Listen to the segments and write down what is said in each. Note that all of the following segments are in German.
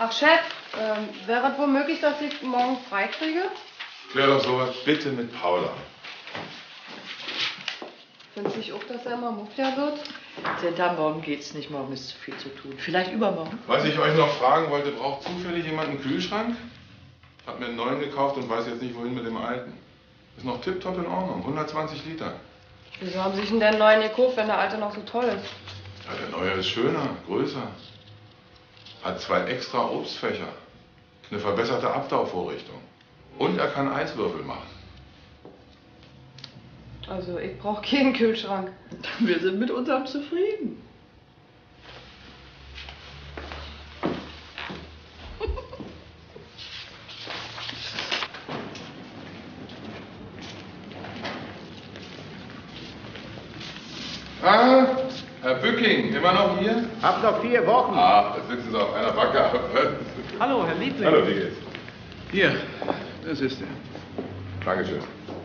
Ach, Chef, wäre es wohl möglich, dass ich morgen frei kriege? Klär doch sowas bitte mit Paula. Finde ich auch, dass er immer muffler wird? Senta, morgen geht's nicht. Morgen ist zu viel zu tun. Vielleicht übermorgen. Was ich euch noch fragen wollte, braucht zufällig jemand einen Kühlschrank? Ich habe mir einen neuen gekauft und weiß jetzt nicht, wohin mit dem alten. Ist noch tipptopp in Ordnung, 120 Liter. Wieso haben Sie sich denn den neuen gekauft, wenn der alte noch so toll ist? Ja, der neue ist schöner, größer. Hat 2 extra Obstfächer. Eine verbesserte Abtauvorrichtung. Und er kann Eiswürfel machen. Also, ich brauche keinen Kühlschrank. Wir sind mit unserem zufrieden. Ah, Herr Bücking, immer noch hier? Hab noch 4 Wochen. Ah, da sitzen Sie auf einer Backe. Hallo, Herr Liebling. Hallo, wie geht's? Hier, das ist er. Dankeschön.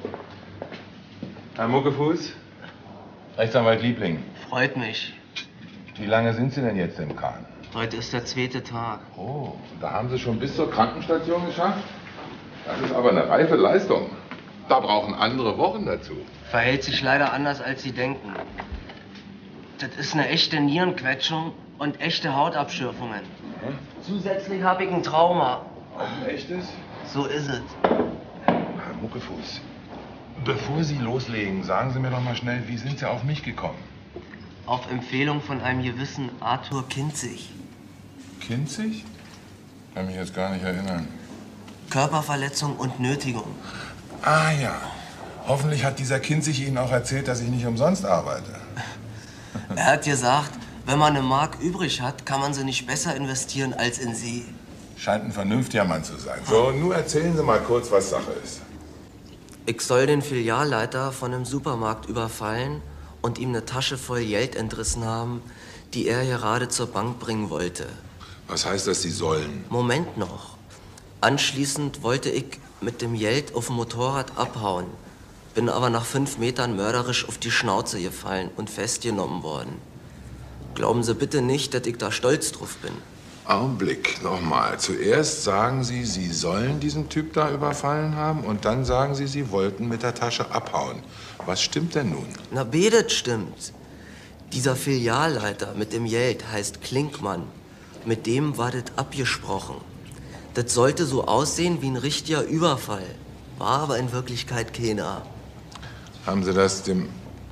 Herr Muckefuß, Rechtsanwalt Liebling. Freut mich. Wie lange sind Sie denn jetzt im Kahn? Heute ist der 2. Tag. Oh, und da haben Sie schon bis zur Krankenstation geschafft? Das ist aber eine reife Leistung. Da brauchen andere Wochen dazu. Verhält sich leider anders, als Sie denken. Das ist eine echte Nierenquetschung und echte Hautabschürfungen. Zusätzlich habe ich ein Trauma. Auch ein echtes? So ist es. Herr Muckefuß, bevor Sie loslegen, sagen Sie mir doch mal schnell, wie sind Sie auf mich gekommen? Auf Empfehlung von einem gewissen Arthur Kinzig. Kinzig? Kann mich jetzt gar nicht erinnern. Körperverletzung und Nötigung. Ah ja. Hoffentlich hat dieser Kinzig Ihnen auch erzählt, dass ich nicht umsonst arbeite. Er hat gesagt, wenn man eine Mark übrig hat, kann man sie nicht besser investieren als in Sie. Scheint ein vernünftiger Mann zu sein. So, nun erzählen Sie mal kurz, was Sache ist. Ich soll den Filialleiter von einem Supermarkt überfallen und ihm eine Tasche voll Geld entrissen haben, die er gerade zur Bank bringen wollte. Was heißt das, Sie sollen? Moment noch. Anschließend wollte ich mit dem Geld auf dem Motorrad abhauen, bin aber nach 5 Metern mörderisch auf die Schnauze gefallen und festgenommen worden. Glauben Sie bitte nicht, dass ich da stolz drauf bin. Augenblick, nochmal. Zuerst sagen Sie, Sie sollen diesen Typ da überfallen haben und dann sagen Sie, Sie wollten mit der Tasche abhauen. Was stimmt denn nun? Na, bedet stimmt. Dieser Filialleiter mit dem Geld heißt Klinkmann. Mit dem war das abgesprochen. Das sollte so aussehen wie ein richtiger Überfall. War aber in Wirklichkeit keiner. Haben Sie das dem...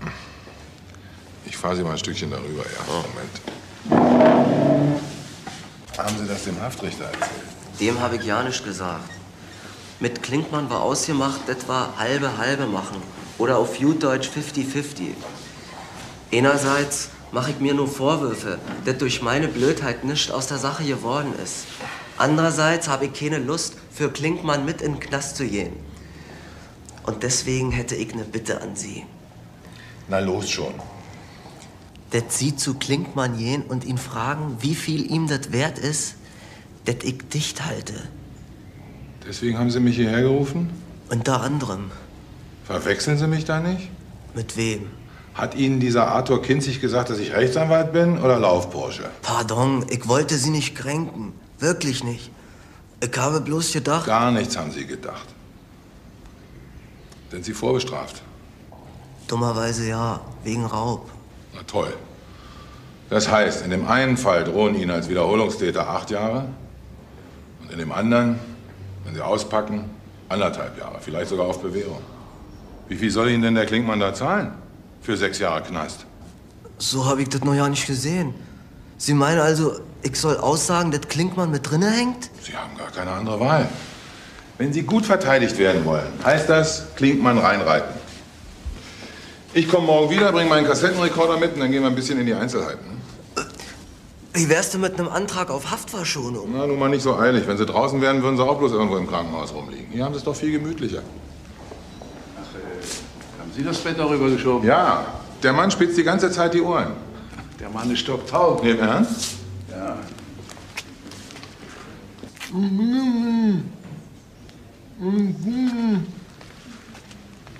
Ich fahre Sie mal ein Stückchen darüber, ja. Moment. Haben Sie das dem Haftrichter erzählt? Dem habe ich ja nicht gesagt. Mit Klinkmann war ausgemacht, das war halbe machen. Oder auf gut Deutsch 50-50. Einerseits mache ich mir nur Vorwürfe, dass durch meine Blödheit nichts aus der Sache geworden ist. Andererseits habe ich keine Lust, für Klinkmann mit in den Knast zu gehen. Und deswegen hätte ich eine Bitte an Sie. Na los schon. Dass Sie zu Klinkmann gehen und ihn fragen, wie viel ihm das wert ist, dass ich dicht halte. Deswegen haben Sie mich hierher gerufen? Unter anderem. Verwechseln Sie mich da nicht? Mit wem? Hat Ihnen dieser Arthur Kinzig gesagt, dass ich Rechtsanwalt bin oder Laufbursche? Pardon, ich wollte Sie nicht kränken. Wirklich nicht. Ich habe bloß gedacht... Gar nichts haben Sie gedacht. Sind Sie vorbestraft? Dummerweise ja, wegen Raub. Na toll. Das heißt, in dem einen Fall drohen Ihnen als Wiederholungstäter 8 Jahre und in dem anderen, wenn Sie auspacken, 1,5 Jahre, vielleicht sogar auf Bewährung. Wie viel soll Ihnen denn der Klinkmann da zahlen für 6 Jahre Knast? So habe ich das noch ja nicht gesehen. Sie meinen also, ich soll aussagen, dass Klinkmann mit drinne hängt? Sie haben gar keine andere Wahl. Wenn Sie gut verteidigt werden wollen, heißt das Klinkmann reinreiten. Ich komme morgen wieder, bringe meinen Kassettenrekorder mit und dann gehen wir ein bisschen in die Einzelheiten. Wie wär's denn mit einem Antrag auf Haftverschonung? Na, nun mal nicht so eilig. Wenn Sie draußen wären, würden Sie auch bloß irgendwo im Krankenhaus rumliegen. Hier haben Sie es doch viel gemütlicher. Ach, haben Sie das Bett darüber geschoben? Ja, der Mann spitzt die ganze Zeit die Ohren. Der Mann ist stocktaub. Im Ernst? Ja.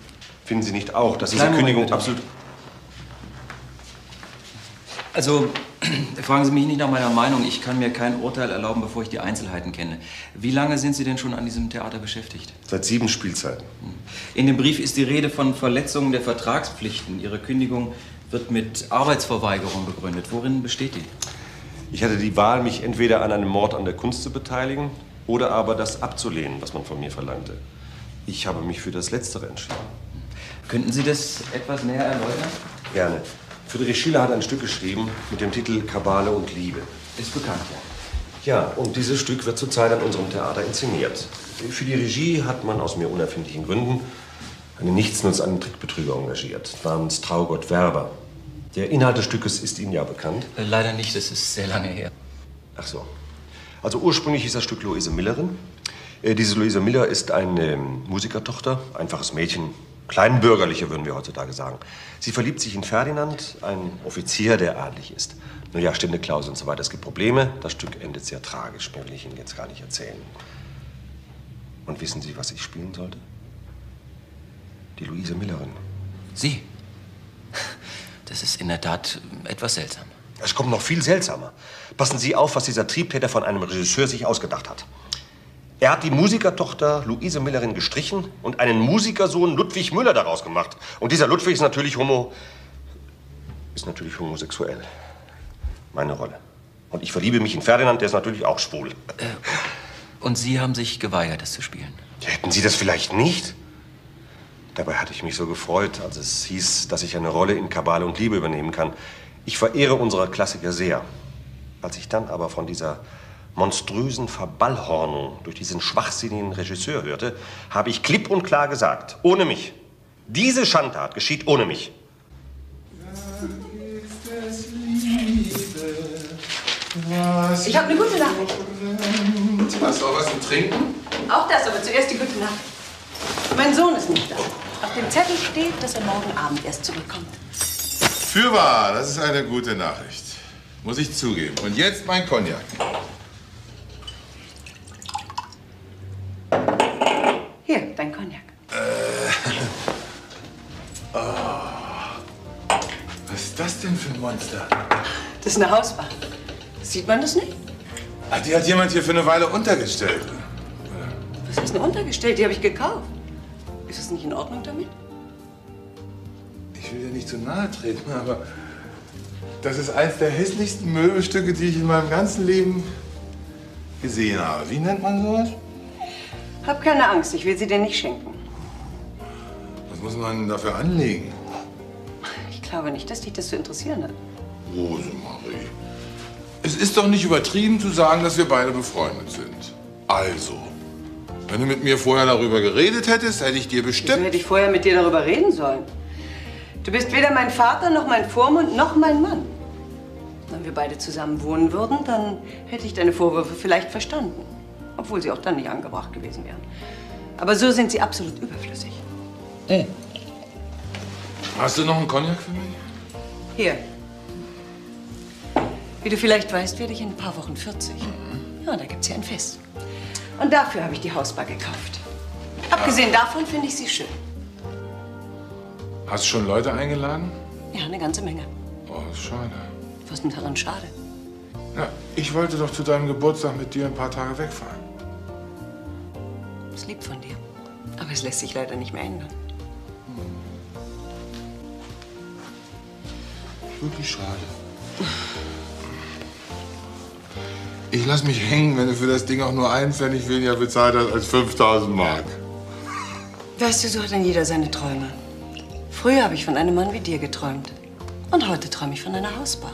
Finden Sie nicht auch, dass diese Kündigung absolut... Also, Fragen Sie mich nicht nach meiner Meinung. Ich kann mir kein Urteil erlauben, bevor ich die Einzelheiten kenne. Wie lange sind Sie denn schon an diesem Theater beschäftigt? Seit 7 Spielzeiten. In dem Brief ist die Rede von Verletzungen der Vertragspflichten. Ihre Kündigung wird mit Arbeitsverweigerung begründet. Worin besteht die? Ich hatte die Wahl, mich entweder an einem Mord an der Kunst zu beteiligen oder aber das abzulehnen, was man von mir verlangte. Ich habe mich für das Letztere entschieden. Könnten Sie das etwas näher erläutern? Gerne. Friedrich Schiller hat ein Stück geschrieben mit dem Titel Kabale und Liebe. Ist bekannt, ja. Ja, und dieses Stück wird zurzeit an unserem Theater inszeniert. Für die Regie hat man aus mir unerfindlichen Gründen einen Nichtsnutz, einen Trickbetrüger engagiert, namens Traugott Werber. Der Inhalt des Stückes ist Ihnen ja bekannt. Leider nicht, das ist sehr lange her. Ach so. Also ursprünglich hieß das Stück Luise Millerin. Diese Luise Miller ist eine Musikertochter, einfaches Mädchen, kleinbürgerliche würden wir heutzutage sagen. Sie verliebt sich in Ferdinand, ein Offizier, der adelig ist. Nun ja, Ständeklausel und so weiter. Es gibt Probleme. Das Stück endet sehr tragisch. Mehr will ich Ihnen jetzt gar nicht erzählen. Und wissen Sie, was ich spielen sollte? Die Luise Millerin. Sie? Das ist in der Tat etwas seltsam. Es kommt noch viel seltsamer. Passen Sie auf, was dieser Triebtäter von einem Regisseur sich ausgedacht hat. Er hat die Musikertochter Luise Millerin gestrichen und einen Musikersohn Ludwig Müller daraus gemacht. Und dieser Ludwig ist natürlich homosexuell. Meine Rolle. Und ich verliebe mich in Ferdinand, der ist natürlich auch schwul. Und Sie haben sich geweigert, das zu spielen? Ja, hätten Sie das vielleicht nicht? Dabei hatte ich mich so gefreut, als es hieß, dass ich eine Rolle in Kabale und Liebe übernehmen kann. Ich verehre unsere Klassiker sehr. Als ich dann aber von dieser monströsen Verballhornung durch diesen schwachsinnigen Regisseur hörte, habe ich klipp und klar gesagt, ohne mich. Diese Schandtat geschieht ohne mich. Ich habe eine gute Nachricht. Hast du auch was zum Trinken? Auch das, aber zuerst die gute Nachricht. Mein Sohn ist nicht da. Auf dem Zettel steht, dass er morgen Abend erst zurückkommt. Fürwahr, das ist eine gute Nachricht. Muss ich zugeben. Und jetzt mein Cognac. Hier, dein Cognac. Was ist das denn für ein Monster? Das ist eine Hausbar. Sieht man das nicht? Ach, die hat jemand hier für eine Weile untergestellt. Was ist denn untergestellt? Die habe ich gekauft. Ist es nicht in Ordnung damit? Ich will dir nicht zu nahe treten, aber das ist eins der hässlichsten Möbelstücke, die ich in meinem ganzen Leben gesehen habe. Wie nennt man sowas? Hab keine Angst, ich will sie dir nicht schenken. Was muss man dafür anlegen? Ich glaube nicht, dass dich das zu interessieren hat. Rosemarie, es ist doch nicht übertrieben zu sagen, dass wir beide befreundet sind. Also, wenn du mit mir vorher darüber geredet hättest, hätte ich dir Wieso bestimmt... hätte ich vorher mit dir darüber reden sollen? Du bist weder mein Vater, noch mein Vormund, noch mein Mann. Wenn wir beide zusammen wohnen würden, dann hätte ich deine Vorwürfe vielleicht verstanden. Obwohl sie auch dann nicht angebracht gewesen wären. Aber so sind sie absolut überflüssig. Hast du noch einen Cognac für mich? Hier. Wie du vielleicht weißt, werde ich in ein paar Wochen 40. Ja, da gibt's ja ein Fest. Und dafür habe ich die Hausbar gekauft. Abgesehen davon finde ich sie schön. Hast du schon Leute eingeladen? Ja, eine ganze Menge. Oh, das ist schade. Was ist denn daran schade? Ja, ich wollte doch zu deinem Geburtstag mit dir ein paar Tage wegfahren. Das ist lieb von dir. Aber es lässt sich leider nicht mehr ändern. Wirklich schade. Ich lass mich hängen, wenn du für das Ding auch nur 1 Pfennig weniger bezahlt hast als 5.000 Mark. Weißt du, so hat dann jeder seine Träume. Früher habe ich von einem Mann wie dir geträumt. Und heute träume ich von einer Hausbar.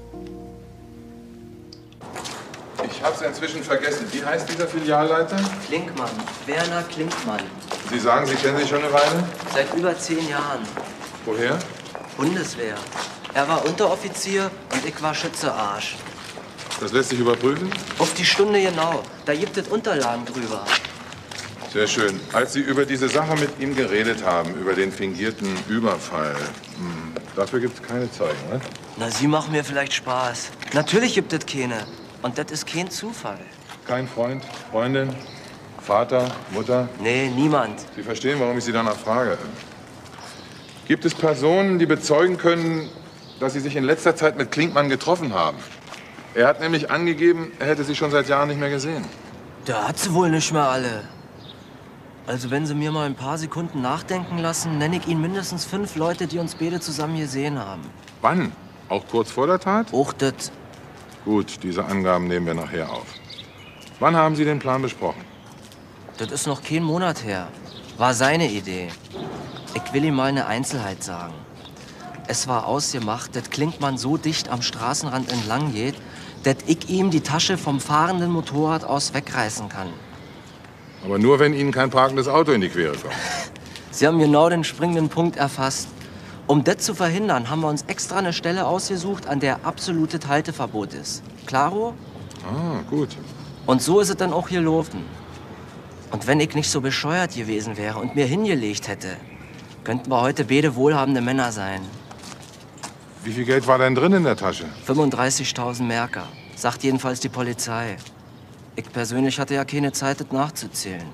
Ich hab's inzwischen vergessen. Wie heißt dieser Filialleiter? Klinkmann, Werner Klinkmann. Sie sagen, Sie kennen sich schon eine Weile? Seit über 10 Jahren. Woher? Bundeswehr. Er war Unteroffizier und ich war Schütze-Arsch. Das lässt sich überprüfen? Auf die Stunde genau. Da gibt es Unterlagen drüber. Sehr schön. Als Sie über diese Sache mit ihm geredet haben, über den fingierten Überfall, dafür gibt es keine Zeugen, ne? Na, Sie machen mir vielleicht Spaß. Natürlich gibt es keine. Und das ist kein Zufall. Kein Freund, Freundin, Vater, Mutter? Nee, niemand. Sie verstehen, warum ich Sie danach frage. Gibt es Personen, die bezeugen können, dass Sie sich in letzter Zeit mit Klinkmann getroffen haben. Er hat nämlich angegeben, er hätte Sie schon seit Jahren nicht mehr gesehen. Der hat sie wohl nicht mehr alle. Also wenn Sie mir mal ein paar Sekunden nachdenken lassen, nenne ich Ihnen mindestens 5 Leute, die uns beide zusammen gesehen haben. Wann? Auch kurz vor der Tat? Auch das. Gut, diese Angaben nehmen wir nachher auf. Wann haben Sie den Plan besprochen? Das ist noch kein Monat her. War seine Idee. Ich will ihm mal eine Einzelheit sagen. Es war ausgemacht, dass Klinkmann so dicht am Straßenrand entlang geht, dass ich ihm die Tasche vom fahrenden Motorrad aus wegreißen kann. Aber nur, wenn Ihnen kein parkendes Auto in die Quere kommt. Sie haben genau den springenden Punkt erfasst. Um das zu verhindern, haben wir uns extra eine Stelle ausgesucht, an der absolutes Halteverbot ist. Klaro? Ah, gut. Und so ist es dann auch gelaufen. Und wenn ich nicht so bescheuert gewesen wäre und mir hingelegt hätte, könnten wir heute beide wohlhabende Männer sein. Wie viel Geld war denn drin in der Tasche? 35.000 Merker, sagt jedenfalls die Polizei. Ich persönlich hatte ja keine Zeit, das nachzuzählen.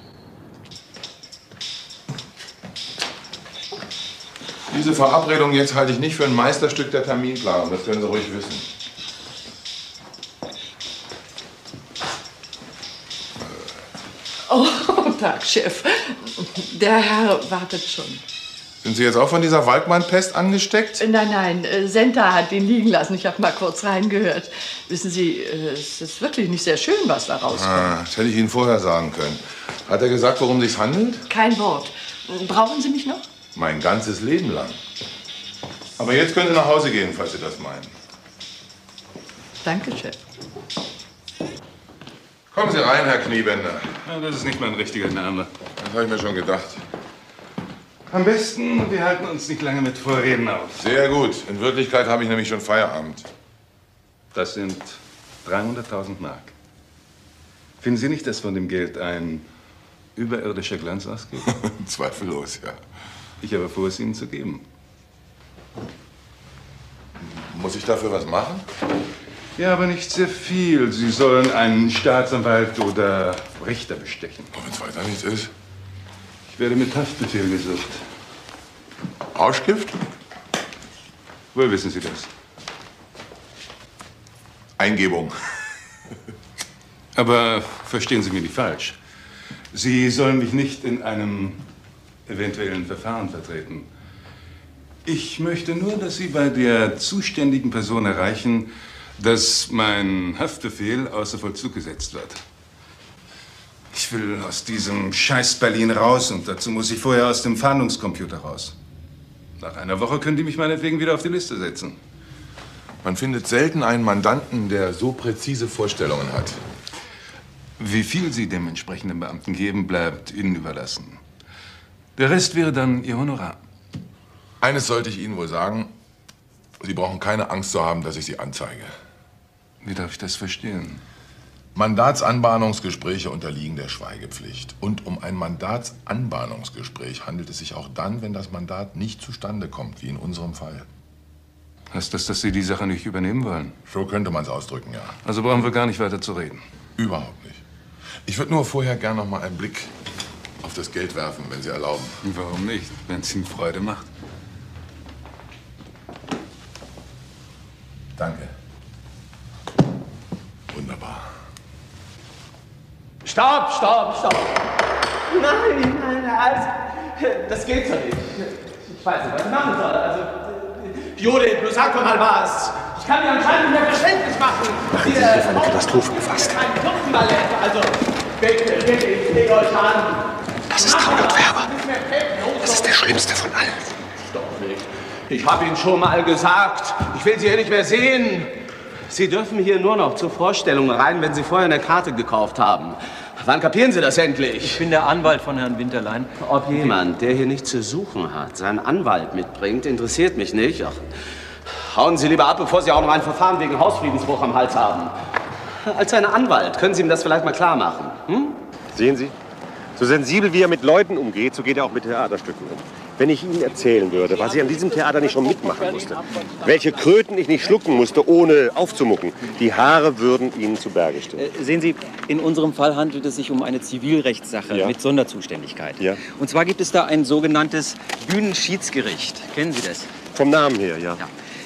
Diese Verabredung jetzt halte ich nicht für ein Meisterstück der Terminplanung. Das können Sie ruhig wissen. Oh, Tag, Chef. Der Herr wartet schon. Sind Sie jetzt auch von dieser Walkmann-Pest angesteckt? Nein, Senta hat ihn liegen lassen. Ich habe mal kurz reingehört. Wissen Sie, es ist wirklich nicht sehr schön, was da rauskommt. Ah, das hätte ich Ihnen vorher sagen können. Hat er gesagt, worum es sich handelt? Kein Wort. Brauchen Sie mich noch? Mein ganzes Leben lang. Aber jetzt können Sie nach Hause gehen, falls Sie das meinen. Danke, Chef. Kommen Sie rein, Herr Kniebänder. Ja, das ist nicht mein richtiger Name. Das habe ich mir schon gedacht. Am besten, wir halten uns nicht lange mit Vorreden auf. Sehr gut. In Wirklichkeit habe ich nämlich schon Feierabend. Das sind 300.000 Mark. Finden Sie nicht, dass von dem Geld ein überirdischer Glanz ausgeht? Zweifellos, ja. Ich habe vor, es Ihnen zu geben. Muss ich dafür was machen? Ja, aber nicht sehr viel. Sie sollen einen Staatsanwalt oder Richter bestechen. Wenn es weiter nichts ist. Ich werde mit Haftbefehl gesucht. Rauschgift? Woher wissen Sie das? Eingebung. Aber verstehen Sie mich nicht falsch. Sie sollen mich nicht in einem eventuellen Verfahren vertreten. Ich möchte nur, dass Sie bei der zuständigen Person erreichen, dass mein Haftbefehl außer Vollzug gesetzt wird. Ich will aus diesem Scheiß Berlin raus und dazu muss ich vorher aus dem Fahndungscomputer raus. Nach einer Woche können die mich meinetwegen wieder auf die Liste setzen. Man findet selten einen Mandanten, der so präzise Vorstellungen hat. Wie viel Sie dem entsprechenden Beamten geben, bleibt Ihnen überlassen. Der Rest wäre dann Ihr Honorar. Eines sollte ich Ihnen wohl sagen. Sie brauchen keine Angst zu haben, dass ich Sie anzeige. Wie darf ich das verstehen? Mandatsanbahnungsgespräche unterliegen der Schweigepflicht. Und um ein Mandatsanbahnungsgespräch handelt es sich auch dann, wenn das Mandat nicht zustande kommt, wie in unserem Fall. Heißt das, dass Sie die Sache nicht übernehmen wollen? So könnte man es ausdrücken, ja. Also brauchen wir gar nicht weiter zu reden. Überhaupt nicht. Ich würde nur vorher gern noch mal einen Blick auf das Geld werfen, wenn Sie erlauben. Warum nicht, wenn es Ihnen Freude macht? Danke. Wunderbar. Stopp! Nein, also, das geht so nicht. Ich weiß nicht, was ich machen soll. Also, Judith, du sag doch mal was. Ich kann dir anscheinend nicht mehr verständlich machen. Machen Sie sich auf eine Katastrophe gefasst. Ein Klopfenballett, also, bitte, ich lege euch an. Das ist Traudott Werber. Das ist der Schlimmste von allen. Doch nicht. Ich habe Ihnen schon mal gesagt, ich will Sie hier nicht mehr sehen. Sie dürfen hier nur noch zur Vorstellung rein, wenn Sie vorher eine Karte gekauft haben. Wann kapieren Sie das endlich? Ich bin der Anwalt von Herrn Winterlein. Ob jemand, der hier nichts zu suchen hat, seinen Anwalt mitbringt, interessiert mich nicht. Ach, hauen Sie lieber ab, bevor Sie auch noch ein Verfahren wegen Hausfriedensbruch am Hals haben. Als ein Anwalt können Sie ihm das vielleicht mal klar machen. Hm? Sehen Sie, so sensibel wie er mit Leuten umgeht, so geht er auch mit Theaterstücken um. Wenn ich Ihnen erzählen würde, was ich an diesem Theater nicht schon mitmachen musste, welche Kröten ich nicht schlucken musste, ohne aufzumucken, die Haare würden Ihnen zu Berge stehen. Sehen Sie, in unserem Fall handelt es sich um eine Zivilrechtssache mit Sonderzuständigkeit. Ja. Und zwar gibt es da ein sogenanntes Bühnenschiedsgericht. Kennen Sie das? Vom Namen her, ja.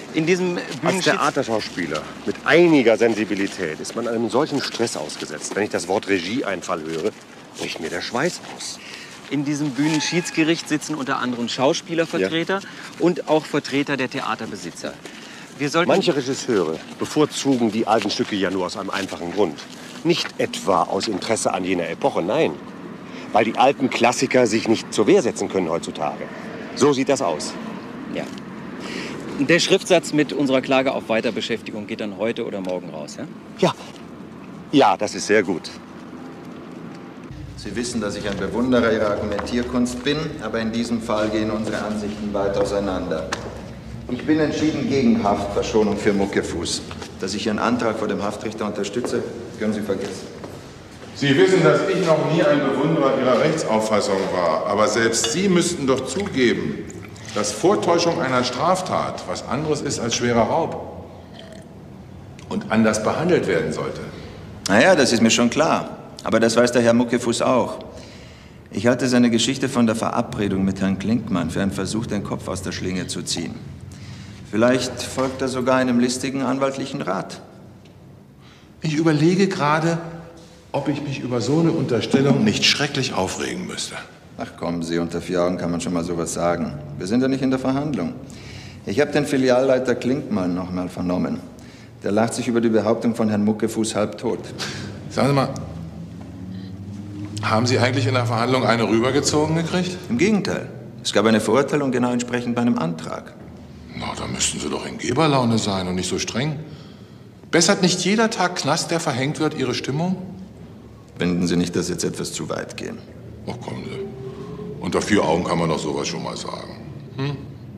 In diesem Als Theaterschauspieler mit einiger Sensibilität ist man einem solchen Stress ausgesetzt. Wenn ich das Wort Regieeinfall höre, bricht mir der Schweiß aus. In diesem Bühnenschiedsgericht sitzen unter anderem Schauspielervertreter und auch Vertreter der Theaterbesitzer. Manche Regisseure bevorzugen die alten Stücke ja nur aus einem einfachen Grund. Nicht etwa aus Interesse an jener Epoche, nein. Weil die alten Klassiker sich nicht zur Wehr setzen können heutzutage. So sieht das aus. Ja. Der Schriftsatz mit unserer Klage auf Weiterbeschäftigung geht dann heute oder morgen raus, ja? Ja. Ja, das ist sehr gut. Sie wissen, dass ich ein Bewunderer Ihrer Argumentierkunst bin, aber in diesem Fall gehen unsere Ansichten weit auseinander. Ich bin entschieden gegen Haftverschonung für Muckefuß. Dass ich Ihren Antrag vor dem Haftrichter unterstütze, können Sie vergessen. Sie wissen, dass ich noch nie ein Bewunderer Ihrer Rechtsauffassung war. Aber selbst Sie müssten doch zugeben, dass Vortäuschung einer Straftat was anderes ist als schwerer Raub und anders behandelt werden sollte. Naja, das ist mir schon klar. Aber das weiß der Herr Muckefuß auch. Ich halte seine Geschichte von der Verabredung mit Herrn Klinkmann für einen Versuch, den Kopf aus der Schlinge zu ziehen. Vielleicht folgt er sogar einem listigen anwaltlichen Rat. Ich überlege gerade, ob ich mich über so eine Unterstellung nicht schrecklich aufregen müsste. Ach kommen Sie, unter 4 Augen kann man schon mal sowas sagen. Wir sind ja nicht in der Verhandlung. Ich habe den Filialleiter Klinkmann noch mal vernommen. Der lacht sich über die Behauptung von Herrn Muckefuß halbtot. Sagen Sie mal, haben Sie eigentlich in der Verhandlung eine rübergezogen gekriegt? Im Gegenteil. Es gab eine Verurteilung genau entsprechend meinem Antrag. Na, da müssten Sie doch in Geberlaune sein und nicht so streng. Bessert nicht jeder Tag Knast, der verhängt wird, Ihre Stimmung? Finden Sie nicht, dass jetzt etwas zu weit gehen? Ach, kommen Sie. Unter 4 Augen kann man doch sowas schon mal sagen. Hm?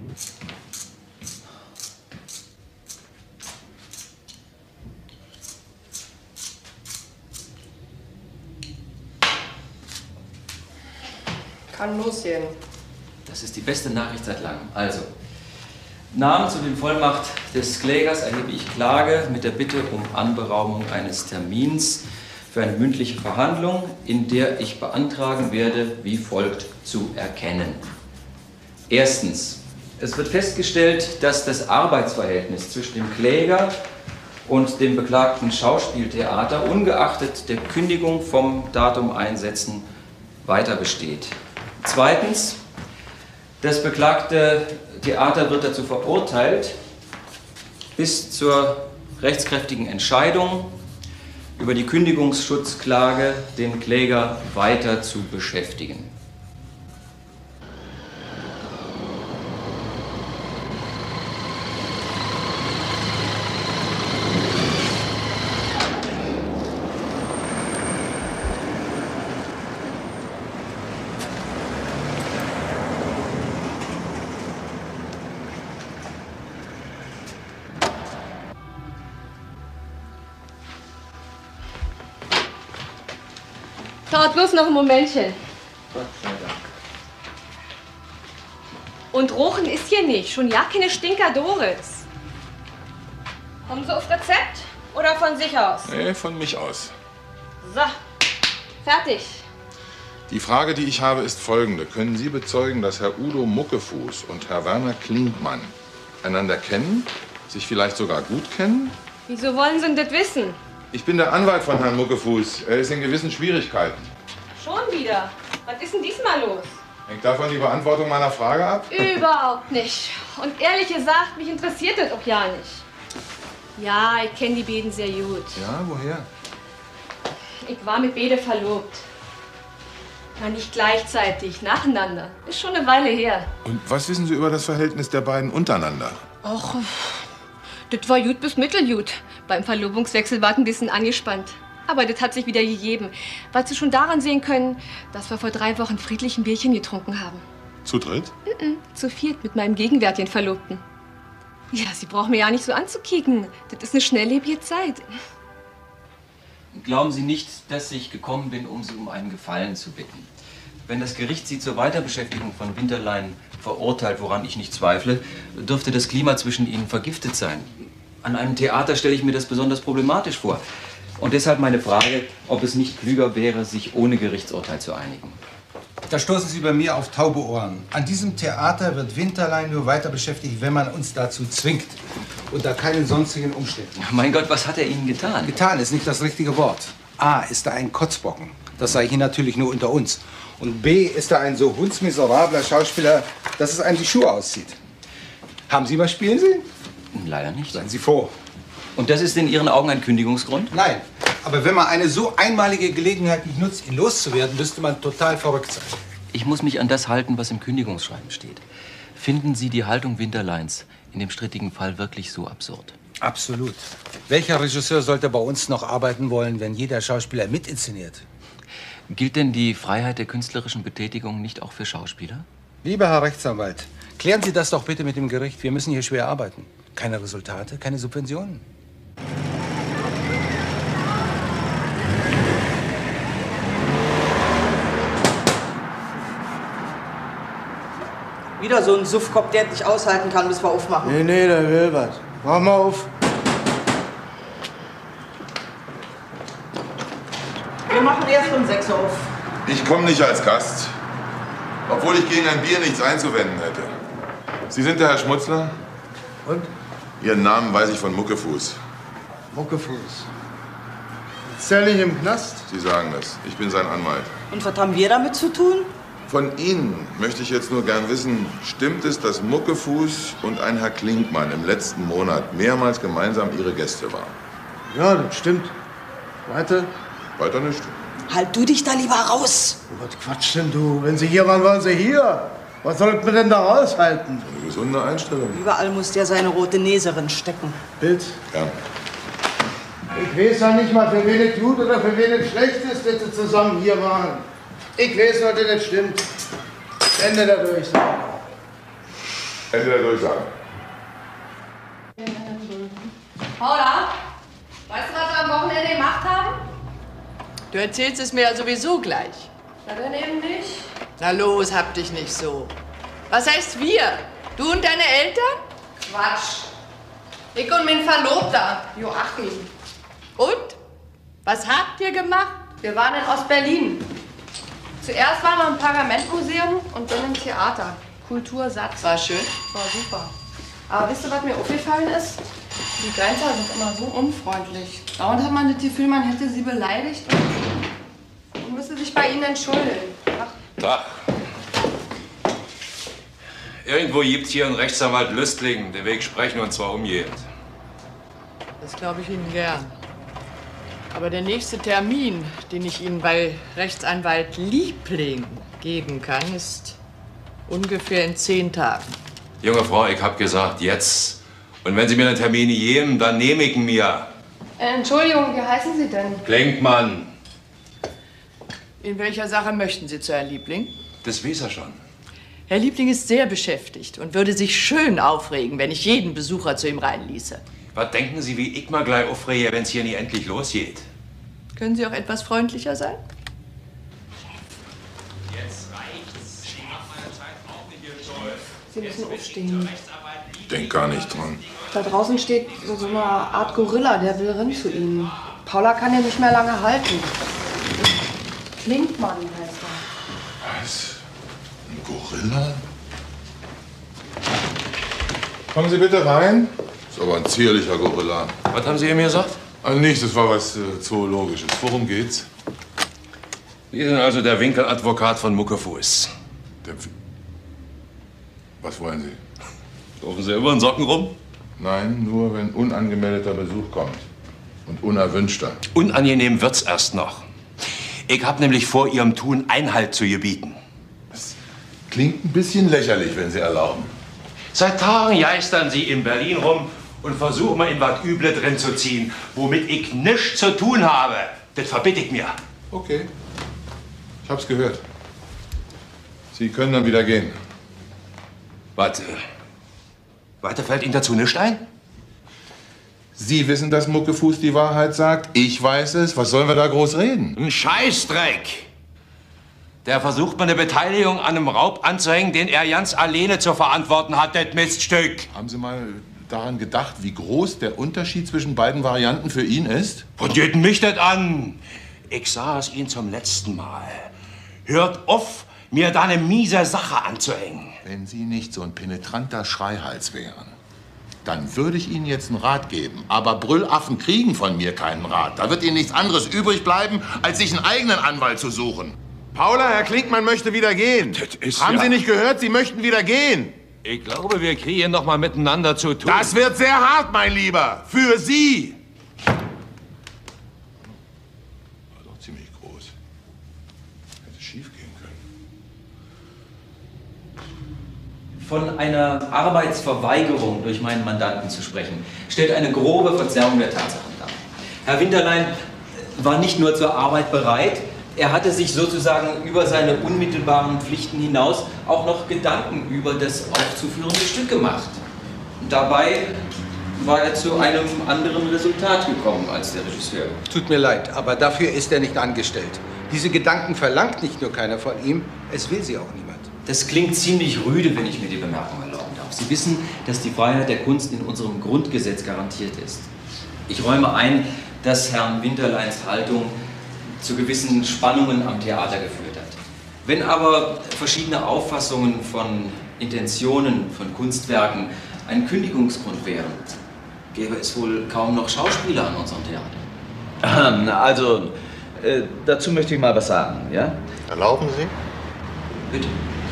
Kann losgehen. Das ist die beste Nachricht seit langem. Also, Namen zu den Vollmacht des Klägers erhebe ich Klage mit der Bitte um Anberaumung eines Termins für eine mündliche Verhandlung, in der ich beantragen werde, wie folgt zu erkennen. Erstens. Es wird festgestellt, dass das Arbeitsverhältnis zwischen dem Kläger und dem beklagten Schauspieltheater ungeachtet der Kündigung vom Datum Einsetzen weiter besteht. Zweitens. Das beklagte Theater wird dazu verurteilt, bis zur rechtskräftigen Entscheidung über die Kündigungsschutzklage den Kläger weiter zu beschäftigen. Dauert bloß noch ein Momentchen. Gott sei Dank. Und Rochen ist hier nicht. Schon ja keine Stinkadores. Kommen Sie auf Rezept oder von sich aus? Nee, von mich aus. So, fertig. Die Frage, die ich habe, ist folgende. Können Sie bezeugen, dass Herr Udo Muckefuß und Herr Werner Klinkmann einander kennen, sich vielleicht sogar gut kennen? Wieso wollen Sie denn das wissen? Ich bin der Anwalt von Herrn Muckefuß. Er ist in gewissen Schwierigkeiten. Schon wieder? Was ist denn diesmal los? Hängt davon die Beantwortung meiner Frage ab? Überhaupt nicht. Und ehrlich gesagt, mich interessiert das auch ja nicht. Ja, ich kenne die beiden sehr gut. Ja, woher? Ich war mit beide verlobt. Ja, nicht gleichzeitig, nacheinander. Ist schon eine Weile her. Und was wissen Sie über das Verhältnis der beiden untereinander? Och, das war gut bis mittelgut. Beim Verlobungswechsel war es ein bisschen angespannt. Aber das hat sich wieder gegeben, weil Sie schon daran sehen können, dass wir vor 3 Wochen friedlich ein Bierchen getrunken haben. Zu dritt? Zu viert mit meinem gegenwärtigen Verlobten. Ja, Sie brauchen mir ja nicht so anzukicken. Das ist eine schnelllebige Zeit. Glauben Sie nicht, dass ich gekommen bin, um Sie um einen Gefallen zu bitten. Wenn das Gericht Sie zur Weiterbeschäftigung von Winterlein verurteilt, woran ich nicht zweifle, dürfte das Klima zwischen Ihnen vergiftet sein. An einem Theater stelle ich mir das besonders problematisch vor. Und deshalb meine Frage, ob es nicht klüger wäre, sich ohne Gerichtsurteil zu einigen. Da stoßen Sie bei mir auf taube Ohren. An diesem Theater wird Winterlein nur weiter beschäftigt, wenn man uns dazu zwingt. Unter keinen sonstigen Umständen. Mein Gott, was hat er Ihnen getan? Getan ist nicht das richtige Wort. A, ist er ein Kotzbocken. Das sage ich Ihnen natürlich nur unter uns. Und B, ist er ein so hundsmiserabler Schauspieler, dass es einem die Schuhe auszieht. Haben Sie mal spielen sehen? Leider nicht. Seien Sie froh. Und das ist in Ihren Augen ein Kündigungsgrund? Nein. Aber wenn man eine so einmalige Gelegenheit nicht nutzt, ihn loszuwerden, müsste man total verrückt sein. Ich muss mich an das halten, was im Kündigungsschreiben steht. Finden Sie die Haltung Winterleins in dem strittigen Fall wirklich so absurd? Absolut. Welcher Regisseur sollte bei uns noch arbeiten wollen, wenn jeder Schauspieler mitinszeniert? Gilt denn die Freiheit der künstlerischen Betätigung nicht auch für Schauspieler? Lieber Herr Rechtsanwalt, klären Sie das doch bitte mit dem Gericht. Wir müssen hier schwer arbeiten. Keine Resultate, keine Subventionen. Wieder so ein Suffkopf, der nicht aushalten kann, bis wir aufmachen. Nee, der will was. Mach mal auf. Wir machen erst um 6 Uhr auf. Ich komme nicht als Gast, obwohl ich gegen ein Bier nichts einzuwenden hätte. Sie sind der Herr Schmutzler? Und? Ihren Namen weiß ich von Muckefuß. Muckefuß. Zähl ich im Knast? Sie sagen das. Ich bin sein Anwalt. Und was haben wir damit zu tun? Von Ihnen möchte ich jetzt nur gern wissen, stimmt es, dass Muckefuß und ein Herr Klinkmann im letzten Monat mehrmals gemeinsam Ihre Gäste waren? Ja, das stimmt. Weiter? Weiter nicht. Halt du dich da lieber raus. Was Quatsch denn du? Wenn Sie hier waren, waren Sie hier. Was sollten wir denn da raushalten? Eine gesunde Einstellung. Überall muss der seine rote Näserin stecken. Bild? Ja. Ich weiß ja nicht mal, für wen es gut oder für wen es schlecht ist, dass Sie zusammen hier waren. Ich weiß nur, dass das stimmt. Ende der Durchsage. Ende der Durchsage. Paula, weißt du, was wir am Wochenende gemacht haben? Du erzählst es mir ja sowieso gleich. Na, dann eben nicht. Na los, hab dich nicht so. Was heißt wir? Du und deine Eltern? Quatsch. Ich und mein Verlobter, Joachim. Und? Was habt ihr gemacht? Wir waren in Ostberlin. Zuerst waren wir im Pergamentmuseum und dann im Theater. Kultursatz. War schön? War super. Aber wisst ihr, was mir aufgefallen ist? Die Grenzer sind immer so unfreundlich. Dauernd hat man das Gefühl, man hätte sie beleidigt und müsste sich bei ihnen entschuldigen. Tag. Irgendwo gibt's hier einen Rechtsanwalt Lüstling, der will sprechen und zwar umgehend. Das glaube ich Ihnen gern. Aber der nächste Termin, den ich Ihnen bei Rechtsanwalt Liebling geben kann, ist ungefähr in 10 Tagen. Junge Frau, ich hab gesagt, jetzt. Und wenn Sie mir einen Termin geben, dann nehme ich ihn mir. Entschuldigung, wie heißen Sie denn? Klinkmann. In welcher Sache möchten Sie zu Herrn Liebling? Das weiß er schon. Herr Liebling ist sehr beschäftigt und würde sich schön aufregen, wenn ich jeden Besucher zu ihm reinließe. Was denken Sie, wie ich mal gleich aufrege, wenn's hier nie endlich losgeht? Können Sie auch etwas freundlicher sein? Jetzt reicht's. Ich mach meine Zeit auch nicht hier toll. Sie müssen aufstehen. Denk gar nicht dran. Da draußen steht so eine Art Gorilla, der will rin zu Ihnen. Paula kann ihn nicht mehr lange halten. Klinkmann heißt er. Was? Ein Gorilla? Kommen Sie bitte rein. Ist aber ein zierlicher Gorilla. Was haben Sie mir gesagt? Also nichts, das war was Zoologisches. Worum geht's? Sie sind also der Winkeladvokat von Muckefuß. Was wollen Sie? Laufen Sie über den Socken rum? Nein, nur wenn unangemeldeter Besuch kommt. Und unerwünschter. Unangenehm wird's erst noch. Ich hab nämlich vor, Ihrem Tun Einhalt zu gebieten. Das klingt ein bisschen lächerlich, wenn Sie erlauben. Seit Tagen geistern Sie in Berlin rum und versuchen mir in was Üble drin zu ziehen, womit ich nichts zu tun habe. Das verbitte ich mir. Okay. Ich hab's gehört. Sie können dann wieder gehen. Warte. Weiter fällt Ihnen dazu nichts ein? Sie wissen, dass Muckefuß die Wahrheit sagt. Ich weiß es. Was sollen wir da groß reden? Ein Scheißdreck! Der versucht mir eine Beteiligung an einem Raub anzuhängen, den er ganz alleine zu verantworten hat, das Miststück. Haben Sie mal daran gedacht, wie groß der Unterschied zwischen beiden Varianten für ihn ist? Und geht mich das an? Ich sah es Ihnen zum letzten Mal. Hört auf, mir da eine miese Sache anzuhängen. Wenn Sie nicht so ein penetranter Schreihals wären, dann würde ich Ihnen jetzt einen Rat geben. Aber Brüllaffen kriegen von mir keinen Rat. Da wird Ihnen nichts anderes übrig bleiben, als sich einen eigenen Anwalt zu suchen. Paula, Herr Klinkmann möchte wieder gehen. Haben Sie nicht gehört? Sie möchten wieder gehen. Ich glaube, wir kriegen noch mal miteinander zu tun. Das wird sehr hart, mein Lieber. Für Sie. War doch ziemlich groß. Hätte schief gehen können. Von einer Arbeitsverweigerung durch meinen Mandanten zu sprechen, stellt eine grobe Verzerrung der Tatsachen dar. Herr Winterlein war nicht nur zur Arbeit bereit, er hatte sich sozusagen über seine unmittelbaren Pflichten hinaus auch noch Gedanken über das aufzuführende Stück gemacht. Und dabei war er zu einem anderen Resultat gekommen als der Regisseur. Tut mir leid, aber dafür ist er nicht angestellt. Diese Gedanken verlangt nicht nur keiner von ihm, es will sie auch niemand. Das klingt ziemlich rüde, wenn ich mir die Bemerkung erlauben darf. Sie wissen, dass die Freiheit der Kunst in unserem Grundgesetz garantiert ist. Ich räume ein, dass Herrn Winterleins Haltung zu gewissen Spannungen am Theater geführt hat. Wenn aber verschiedene Auffassungen von Intentionen, von Kunstwerken ein Kündigungsgrund wären, gäbe es wohl kaum noch Schauspieler an unserem Theater. Also, dazu möchte ich mal was sagen, ja? Erlauben Sie? Bitte.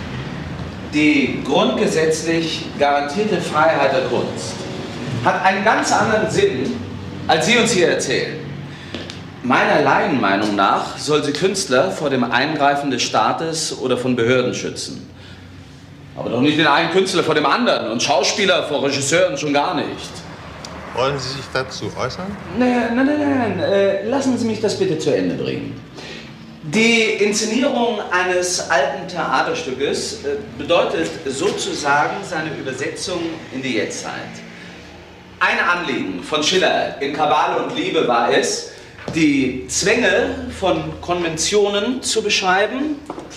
Die grundgesetzlich garantierte Freiheit der Kunst hat einen ganz anderen Sinn, als Sie uns hier erzählen. Meiner Laienmeinung nach soll sie Künstler vor dem Eingreifen des Staates oder von Behörden schützen. Aber doch nicht den einen Künstler vor dem anderen und Schauspieler vor Regisseuren schon gar nicht. Wollen Sie sich dazu äußern? Nein. Lassen Sie mich das bitte zu Ende bringen. Die Inszenierung eines alten Theaterstückes bedeutet sozusagen seine Übersetzung in die Jetztzeit. Ein Anliegen von Schiller in Kabale und Liebe war es, die Zwänge von Konventionen zu beschreiben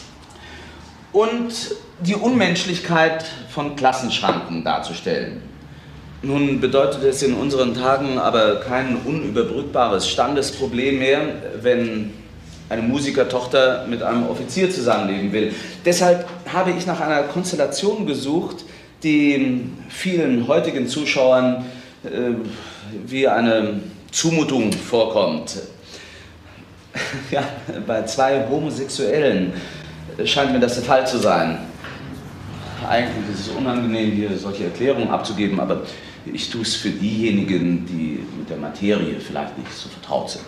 und die Unmenschlichkeit von Klassenschranken darzustellen. Nun bedeutet es in unseren Tagen aber kein unüberbrückbares Standesproblem mehr, wenn eine Musikertochter mit einem Offizier zusammenleben will. Deshalb habe ich nach einer Konstellation gesucht, die vielen heutigen Zuschauern wie eine Zumutung vorkommt. Ja, bei zwei Homosexuellen scheint mir das der Fall zu sein. Eigentlich ist es unangenehm, hier solche Erklärungen abzugeben, aber ich tue es für diejenigen, die mit der Materie vielleicht nicht so vertraut sind.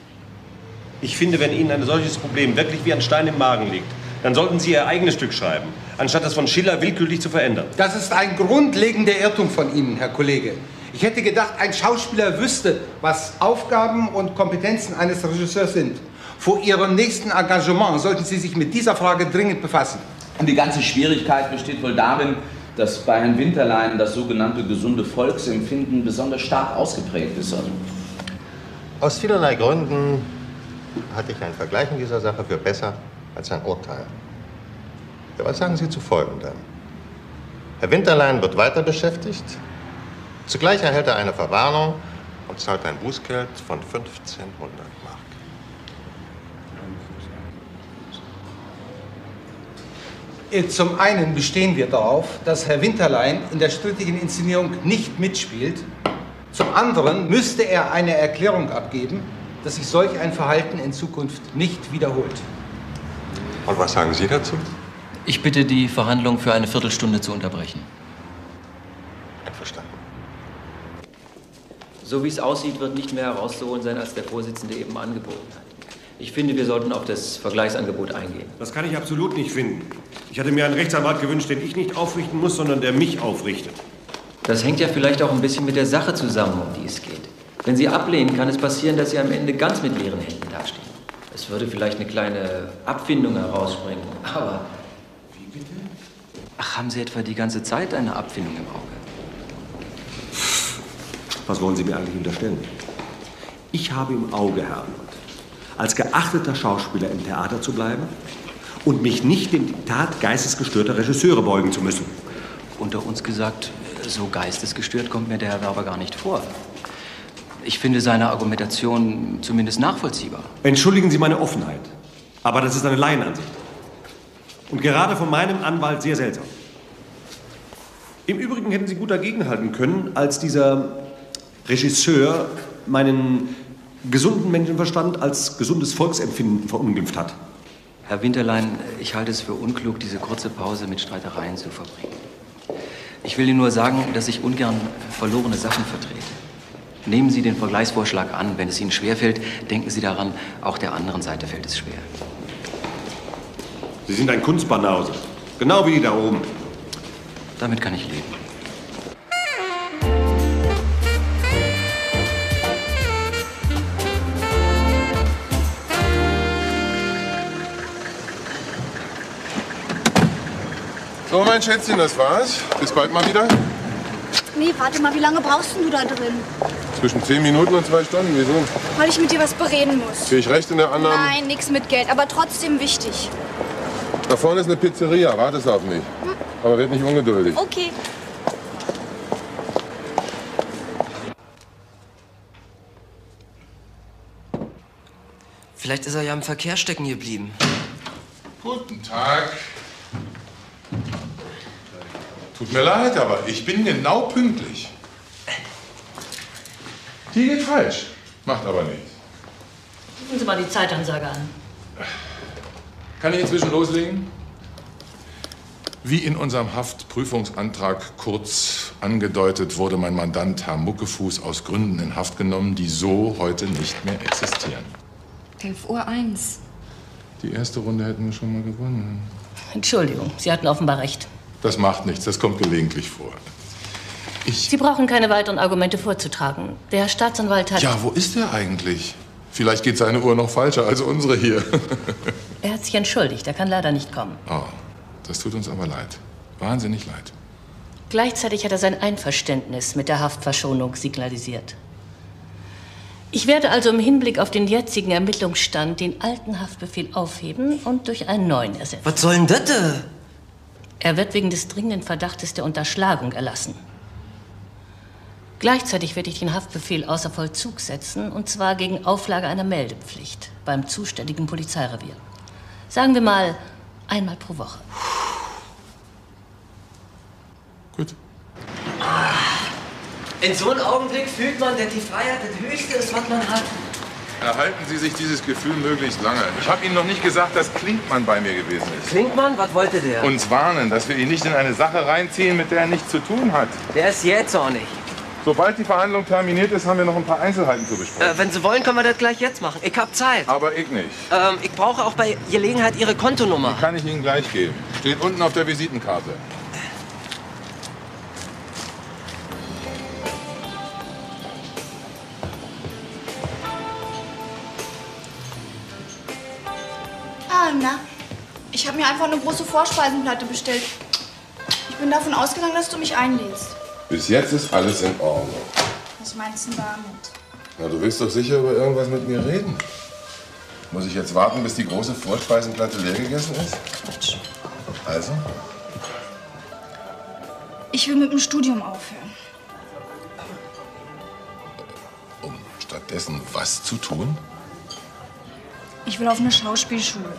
Ich finde, wenn Ihnen ein solches Problem wirklich wie ein Stein im Magen liegt, dann sollten Sie Ihr eigenes Stück schreiben, anstatt das von Schiller willkürlich zu verändern. Das ist ein grundlegender Irrtum von Ihnen, Herr Kollege. Ich hätte gedacht, ein Schauspieler wüsste, was Aufgaben und Kompetenzen eines Regisseurs sind. Vor Ihrem nächsten Engagement sollten Sie sich mit dieser Frage dringend befassen. Und die ganze Schwierigkeit besteht wohl darin, dass bei Herrn Winterlein das sogenannte gesunde Volksempfinden besonders stark ausgeprägt ist. Aus vielerlei Gründen halte ich ein Vergleich in dieser Sache für besser als ein Urteil. Ja, was sagen Sie zu Folgendem? Herr Winterlein wird weiter beschäftigt. Zugleich erhält er eine Verwarnung und zahlt ein Bußgeld von 1500 Mark. Zum einen bestehen wir darauf, dass Herr Winterlein in der strittigen Inszenierung nicht mitspielt. Zum anderen müsste er eine Erklärung abgeben, dass sich solch ein Verhalten in Zukunft nicht wiederholt. Und was sagen Sie dazu? Ich bitte, die Verhandlung für eine Viertelstunde zu unterbrechen. Einverstanden. So wie es aussieht, wird nicht mehr herauszuholen sein, als der Vorsitzende eben angeboten hat. Ich finde, wir sollten auf das Vergleichsangebot eingehen. Das kann ich absolut nicht finden. Ich hatte mir einen Rechtsanwalt gewünscht, den ich nicht aufrichten muss, sondern der mich aufrichtet. Das hängt ja vielleicht auch ein bisschen mit der Sache zusammen, um die es geht. Wenn Sie ablehnen, kann es passieren, dass Sie am Ende ganz mit leeren Händen dastehen. Es würde vielleicht eine kleine Abfindung herausspringen, aber... Wie bitte? Ach, haben Sie etwa die ganze Zeit eine Abfindung im Auge? Was wollen Sie mir eigentlich unterstellen? Ich habe im Auge, Herr Arnold, als geachteter Schauspieler im Theater zu bleiben und mich nicht dem Diktat geistesgestörter Regisseure beugen zu müssen. Unter uns gesagt, so geistesgestört kommt mir der Herr Werber gar nicht vor. Ich finde seine Argumentation zumindest nachvollziehbar. Entschuldigen Sie meine Offenheit, aber das ist eine Laienansicht. Und gerade von meinem Anwalt sehr seltsam. Im Übrigen hätten Sie gut dagegenhalten können, als dieser Regisseur meinen gesunden Menschenverstand als gesundes Volksempfinden verunglimpft hat. Herr Winterlein, ich halte es für unklug, diese kurze Pause mit Streitereien zu verbringen. Ich will Ihnen nur sagen, dass ich ungern verlorene Sachen vertrete. Nehmen Sie den Vergleichsvorschlag an. Wenn es Ihnen schwerfällt, denken Sie daran, auch der anderen Seite fällt es schwer. Sie sind ein Kunstbanause. Genau wie die da oben. Damit kann ich leben. So, mein Schätzchen, das war's. Bis bald mal wieder. Nee, warte mal, wie lange brauchst du da drin? Zwischen 10 Minuten und 2 Stunden. Wieso? Weil ich mit dir was bereden muss. Krieg ich recht in der Annahme? Nein, nix mit Geld, aber trotzdem wichtig. Da vorne ist eine Pizzeria. Wartest auf mich. Aber werd nicht ungeduldig. Okay. Vielleicht ist er ja im Verkehr stecken geblieben. Guten Tag. Tut mir leid, aber ich bin genau pünktlich. Die geht falsch. Macht aber nichts. Gucken Sie mal die Zeitansage an. Kann ich inzwischen loslegen? Wie in unserem Haftprüfungsantrag kurz angedeutet, wurde mein Mandant Herr Muckefuß aus Gründen in Haft genommen, die so heute nicht mehr existieren. 11:01 Uhr. Die erste Runde hätten wir schon mal gewonnen. Entschuldigung, Sie hatten offenbar recht. Das macht nichts, das kommt gelegentlich vor. Sie brauchen keine weiteren Argumente vorzutragen. Der Herr Staatsanwalt hat... Ja, wo ist er eigentlich? Vielleicht geht seine Uhr noch falscher als unsere hier. Er hat sich entschuldigt, er kann leider nicht kommen. Oh, das tut uns aber leid. Wahnsinnig leid. Gleichzeitig hat er sein Einverständnis mit der Haftverschonung signalisiert. Ich werde also im Hinblick auf den jetzigen Ermittlungsstand den alten Haftbefehl aufheben und durch einen neuen ersetzen. Was soll denn das? Er wird wegen des dringenden Verdachtes der Unterschlagung erlassen. Gleichzeitig werde ich den Haftbefehl außer Vollzug setzen, und zwar gegen Auflage einer Meldepflicht beim zuständigen Polizeirevier. Sagen wir mal, einmal pro Woche. Gut. In so einem Augenblick fühlt man, dass die Freiheit das Höchste ist, was man hat. Erhalten Sie sich dieses Gefühl möglichst lange. Ich habe Ihnen noch nicht gesagt, dass Klinkmann bei mir gewesen ist. Klinkmann? Was wollte der? Uns warnen, dass wir ihn nicht in eine Sache reinziehen, mit der er nichts zu tun hat. Der ist jetzt auch nicht. Sobald die Verhandlung terminiert ist, haben wir noch ein paar Einzelheiten zu besprechen. Wenn Sie wollen, können wir das gleich jetzt machen. Ich habe Zeit. Aber ich nicht. Ich brauche auch bei Gelegenheit Ihre Kontonummer. Die kann ich Ihnen gleich geben. Steht unten auf der Visitenkarte. Na, ich habe mir einfach eine große Vorspeisenplatte bestellt. Ich bin davon ausgegangen, dass du mich einlädst. Bis jetzt ist alles in Ordnung. Was meinst du damit? Na, du willst doch sicher über irgendwas mit mir reden. Muss ich jetzt warten, bis die große Vorspeisenplatte leer gegessen ist? Quatsch. Also? Ich will mit dem Studium aufhören. Um stattdessen was zu tun? Ich will auf eine Schauspielschule.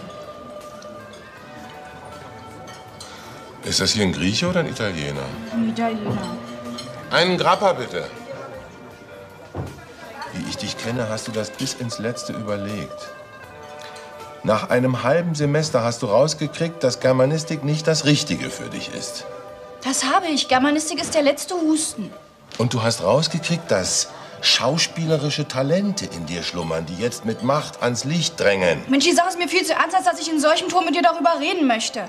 Ist das hier ein Grieche oder ein Italiener? Ein Italiener. Einen Grappa, bitte. Wie ich dich kenne, hast du das bis ins Letzte überlegt. Nach einem halben Semester hast du rausgekriegt, dass Germanistik nicht das Richtige für dich ist. Das habe ich. Germanistik ist der letzte Husten. Und du hast rausgekriegt, dass schauspielerische Talente in dir schlummern, die jetzt mit Macht ans Licht drängen. Mensch, die Sache ist mir viel zu ernst, als dass ich in solchem Ton mit dir darüber reden möchte.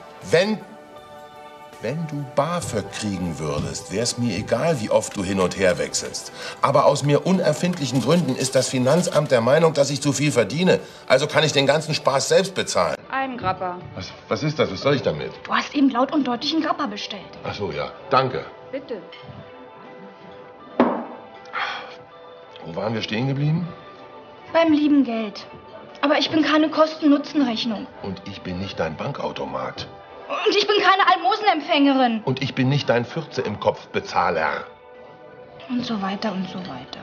Wenn du BAföG kriegen würdest, wär's mir egal, wie oft du hin und her wechselst. Aber aus mir unerfindlichen Gründen ist das Finanzamt der Meinung, dass ich zu viel verdiene. Also kann ich den ganzen Spaß selbst bezahlen. Ein Grappa. Was ist das? Was soll ich damit? Du hast eben laut und deutlich einen Grappa bestellt. Ach so, ja. Danke. Bitte. Wo waren wir stehen geblieben? Beim lieben Geld. Aber ich bin keine Kosten-Nutzen-Rechnung. Und ich bin nicht dein Bankautomat. Und ich bin keine Almosenempfängerin. Und ich bin nicht dein Fürze im Kopf Bezahler. Und so weiter und so weiter.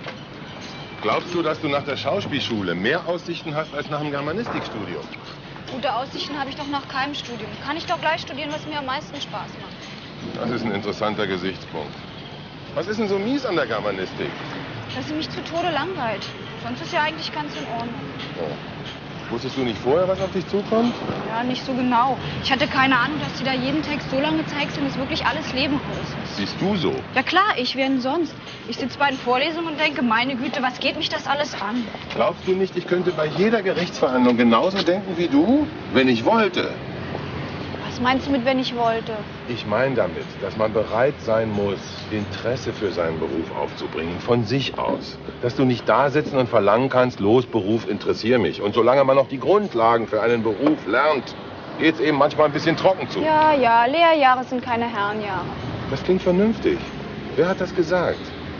Glaubst du, dass du nach der Schauspielschule mehr Aussichten hast als nach dem Germanistikstudium? Gute Aussichten habe ich doch nach keinem Studium. Kann ich doch gleich studieren, was mir am meisten Spaß macht. Das ist ein interessanter Gesichtspunkt. Was ist denn so mies an der Germanistik? Dass sie mich zu Tode langweilt. Sonst ist ja eigentlich ganz in Ordnung. Oh. Wusstest du nicht vorher, was auf dich zukommt? Ja, nicht so genau. Ich hatte keine Ahnung, dass sie da jeden Text so lange zeigt, bis wirklich alles Leben aus ist. Siehst du so? Ja klar, ich wäre denn sonst. Ich sitze bei den Vorlesungen und denke, meine Güte, was geht mich das alles an? Glaubst du nicht, ich könnte bei jeder Gerichtsverhandlung genauso denken wie du, wenn ich wollte? Was meinst du mit, wenn ich wollte? Ich meine damit, dass man bereit sein muss, Interesse für seinen Beruf aufzubringen, von sich aus. Dass du nicht da sitzen und verlangen kannst, los, Beruf, interessier mich. Und solange man noch die Grundlagen für einen Beruf lernt, geht's eben manchmal ein bisschen trocken zu. Ja, ja, Lehrjahre sind keine Herrenjahre. Das klingt vernünftig. Wer hat das gesagt?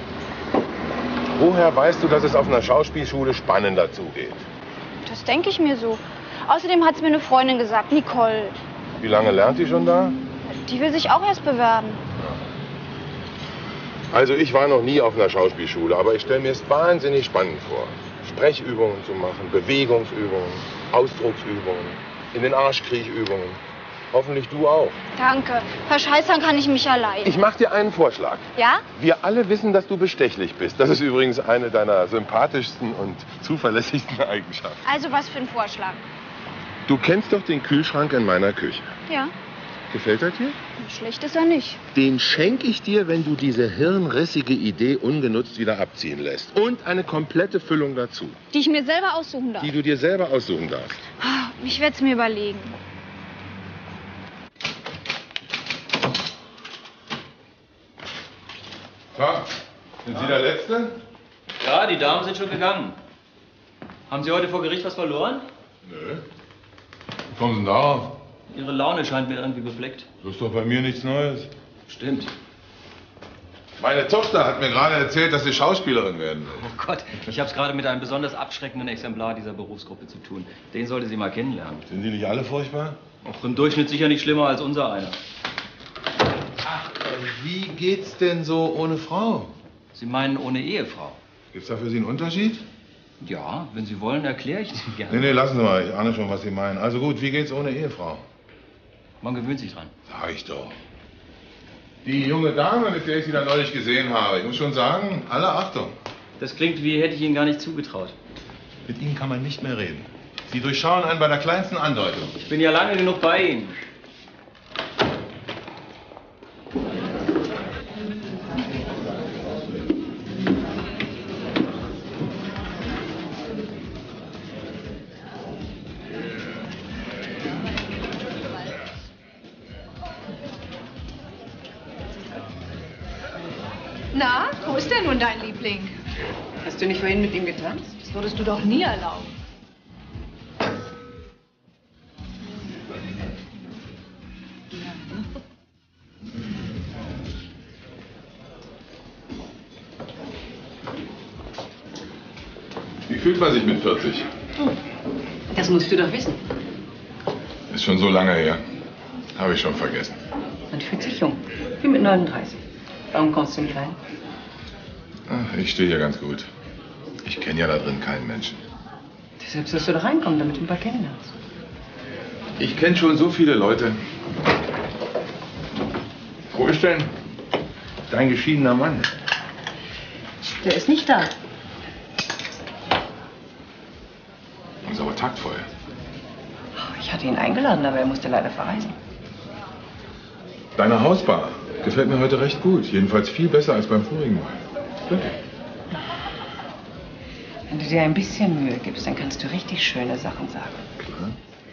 Woher weißt du, dass es auf einer Schauspielschule spannender zugeht? Das denke ich mir so. Außerdem hat es mir eine Freundin gesagt, Nicole. Wie lange lernt die schon da? Die will sich auch erst bewerben. Also ich war noch nie auf einer Schauspielschule, aber ich stelle mir es wahnsinnig spannend vor. Sprechübungen zu machen, Bewegungsübungen, Ausdrucksübungen, in den Arschkriechübungen. Hoffentlich du auch. Danke. Verscheißern kann ich mich allein. Ich mach dir einen Vorschlag. Ja? Wir alle wissen, dass du bestechlich bist. Das ist übrigens eine deiner sympathischsten und zuverlässigsten Eigenschaften. Also was für ein Vorschlag? Du kennst doch den Kühlschrank in meiner Küche. Ja. Gefällt er dir? Schlecht ist er nicht. Den schenke ich dir, wenn du diese hirnrissige Idee ungenutzt wieder abziehen lässt. Und eine komplette Füllung dazu. Die ich mir selber aussuchen darf. Die du dir selber aussuchen darfst. Ich werde es mir überlegen. So, sind Sie der Letzte? Ja, die Damen sind schon gegangen. Haben Sie heute vor Gericht was verloren? Nö. Wie kommen Sie denn darauf? Ihre Laune scheint mir irgendwie befleckt. Das ist doch bei mir nichts Neues. Stimmt. Meine Tochter hat mir gerade erzählt, dass sie Schauspielerin werden will. Oh Gott, ich habe es gerade mit einem besonders abschreckenden Exemplar dieser Berufsgruppe zu tun. Den sollte sie mal kennenlernen. Sind die nicht alle furchtbar? Auch im Durchschnitt sicher nicht schlimmer als unser einer. Ach, wie geht's denn so ohne Frau? Sie meinen ohne Ehefrau? Gibt's da für Sie einen Unterschied? Ja, wenn Sie wollen, erkläre ich Ihnen gerne. Nee, lassen Sie mal. Ich ahne schon, was Sie meinen. Also gut, wie geht's ohne Ehefrau? Man gewöhnt sich dran. Sag ich doch. Die junge Dame, mit der ich Sie da neulich gesehen habe, ich muss schon sagen, alle Achtung. Das klingt, wie hätte ich Ihnen gar nicht zugetraut. Mit Ihnen kann man nicht mehr reden. Sie durchschauen einen bei der kleinsten Andeutung. Ich bin ja lange genug bei Ihnen. Na, wo ist denn nun dein Liebling? Hast du nicht vorhin mit ihm getanzt? Das würdest du doch nie erlauben. Wie fühlt man sich mit 40? Das musst du doch wissen. Ist schon so lange her. Habe ich schon vergessen. Man fühlt sich jung. Wie mit 39. Warum kommst du nicht rein? Ach, ich stehe hier ganz gut. Ich kenne ja da drin keinen Menschen. Deshalb sollst du doch reinkommen, damit du ein paar kennenlernst. Ich kenne schon so viele Leute. Wo ist denn dein geschiedener Mann? Der ist nicht da. Das ist aber taktvoll. Ich hatte ihn eingeladen, aber er musste leider verreisen. Deine Hausbar gefällt mir heute recht gut. Jedenfalls viel besser als beim vorigen Mal. Wirklich. Wenn du dir ein bisschen Mühe gibst, dann kannst du richtig schöne Sachen sagen. Klar.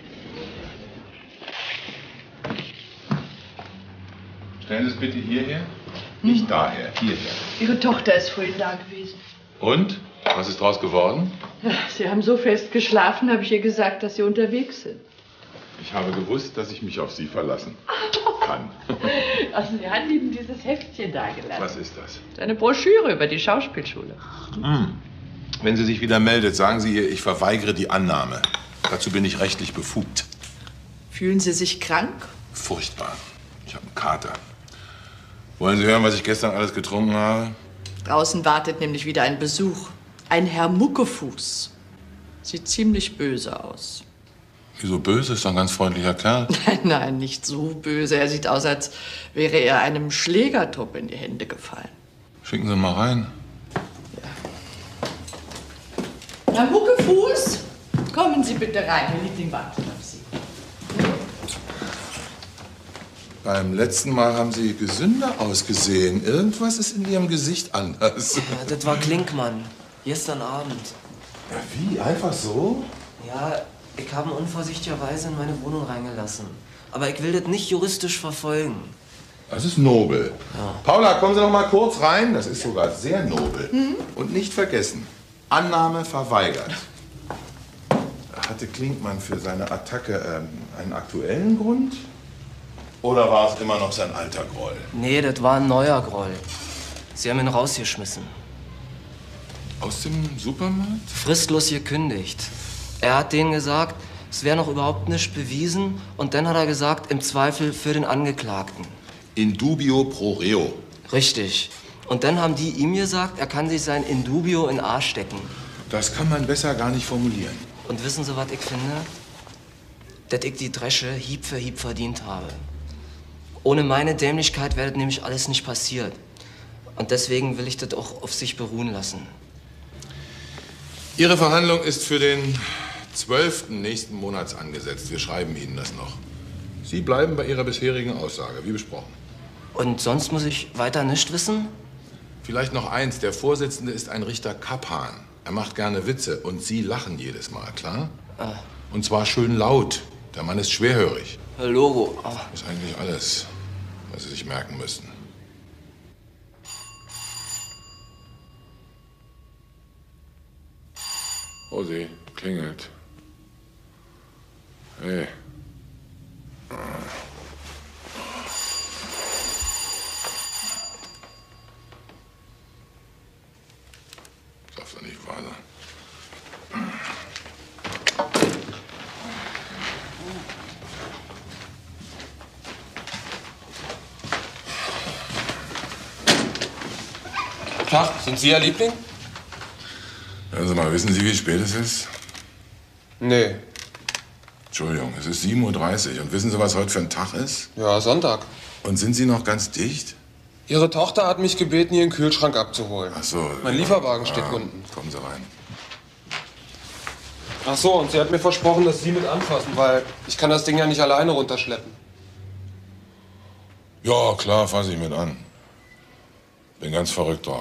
Stellen Sie es bitte hierher. Nicht daher, hierher. Ihre Tochter ist vorhin da gewesen. Und? Was ist draus geworden? Ja, Sie haben so fest geschlafen, habe ich ihr gesagt, dass Sie unterwegs sind. Ich habe gewusst, dass ich mich auf Sie verlassen kann. Also sie hat Ihnen dieses Heftchen dagelassen. Was ist das? Eine Broschüre über die Schauspielschule. Wenn sie sich wieder meldet, sagen Sie ihr, ich verweigere die Annahme. Dazu bin ich rechtlich befugt. Fühlen Sie sich krank? Furchtbar. Ich habe einen Kater. Wollen Sie hören, was ich gestern alles getrunken habe? Draußen wartet nämlich wieder ein Besuch. Ein Herr Muckefuß. Sieht ziemlich böse aus. Wieso böse? Ist doch ein ganz freundlicher Kerl. Nein, nein, nicht so böse. Er sieht aus, als wäre er einem Schlägertrupp in die Hände gefallen. Schicken Sie ihn mal rein. Herr Muckefuß, kommen Sie bitte rein. Herr Liebling wartet auf Sie. Beim letzten Mal haben Sie gesünder ausgesehen. Irgendwas ist in Ihrem Gesicht anders. Ja, das war Klinkmann. Gestern Abend. Ja, wie? Einfach so? Ja, ich habe ihn unvorsichtigerweise in meine Wohnung reingelassen. Aber ich will das nicht juristisch verfolgen. Das ist nobel. Ja. Paula, kommen Sie noch mal kurz rein. Das ist sogar sehr nobel. Und nicht vergessen, Annahme verweigert. Hatte Klinkmann für seine Attacke einen aktuellen Grund? Oder war es immer noch sein alter Groll? Nee, das war ein neuer Groll. Sie haben ihn rausgeschmissen. Aus dem Supermarkt? Fristlos gekündigt. Er hat denen gesagt, es wäre noch überhaupt nicht bewiesen. Und dann hat er gesagt, im Zweifel für den Angeklagten. In dubio pro reo. Richtig. Und dann haben die ihm gesagt, er kann sich sein in dubio in den Arsch stecken. Das kann man besser gar nicht formulieren. Und wissen Sie, was ich finde? Dass ich die Dresche Hieb für Hieb verdient habe. Ohne meine Dämlichkeit wäre das nämlich alles nicht passiert. Und deswegen will ich das auch auf sich beruhen lassen. Ihre Verhandlung ist für den 12. nächsten Monats angesetzt. Wir schreiben Ihnen das noch. Sie bleiben bei Ihrer bisherigen Aussage, wie besprochen. Und sonst muss ich weiter nichts wissen? Vielleicht noch eins. Der Vorsitzende ist ein Richter Kappan. Er macht gerne Witze und Sie lachen jedes Mal, klar? Ah. Und zwar schön laut. Der Mann ist schwerhörig. Logo. Ah. Das ist eigentlich alles, was Sie sich merken müssen. Rosi, klingelt. Hey. Darf doch nicht wahr sein. Tag, sind Sie Ihr Liebling? Hören Sie mal, wissen Sie, wie spät es ist? Nee. Entschuldigung, es ist 7:30 Uhr. Und wissen Sie, was heute für ein Tag ist? Ja, Sonntag. Und sind Sie noch ganz dicht? Ihre Tochter hat mich gebeten, Ihren Kühlschrank abzuholen. Ach so. Mein Lieferwagen steht unten. Kommen Sie rein. Ach so, und sie hat mir versprochen, dass Sie mit anfassen, weil ich kann das Ding ja nicht alleine runterschleppen. Ja, klar, fasse ich mit an. Bin ganz verrückt drauf.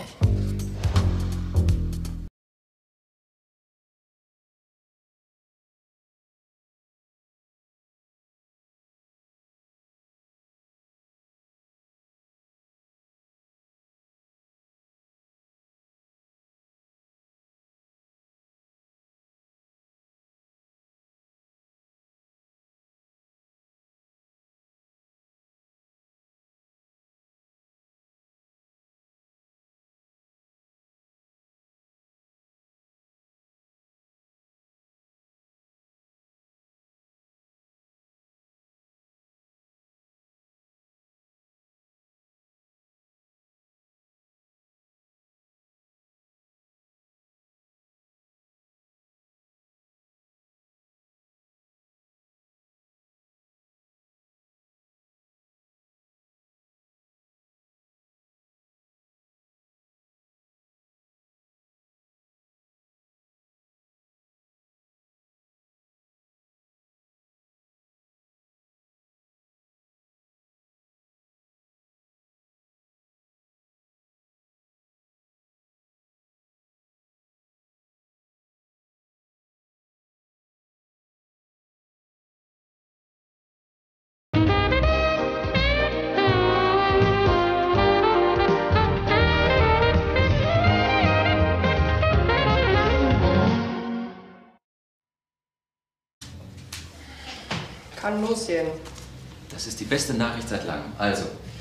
Kann losgehen. Das ist die beste Nachricht seit langem. Also,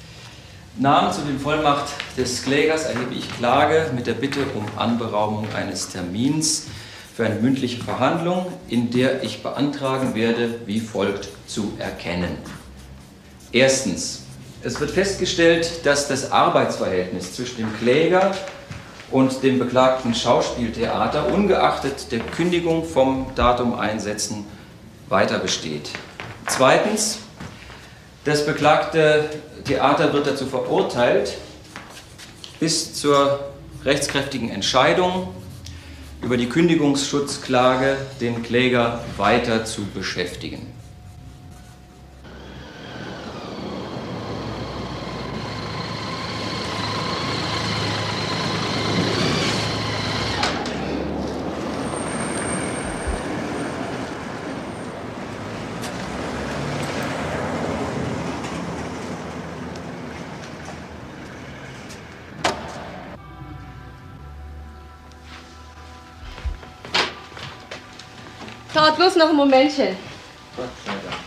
Namen zu den Vollmacht des Klägers erhebe ich Klage mit der Bitte um Anberaumung eines Termins für eine mündliche Verhandlung, in der ich beantragen werde, wie folgt zu erkennen. Erstens. Es wird festgestellt, dass das Arbeitsverhältnis zwischen dem Kläger und dem beklagten Schauspieltheater ungeachtet der Kündigung vom Datum einsetzen weiter besteht. Zweitens, das beklagte Theater wird dazu verurteilt, bis zur rechtskräftigen Entscheidung über die Kündigungsschutzklage den Kläger weiter zu beschäftigen. Dauert bloß noch ein Momentchen. Gott sei Dank.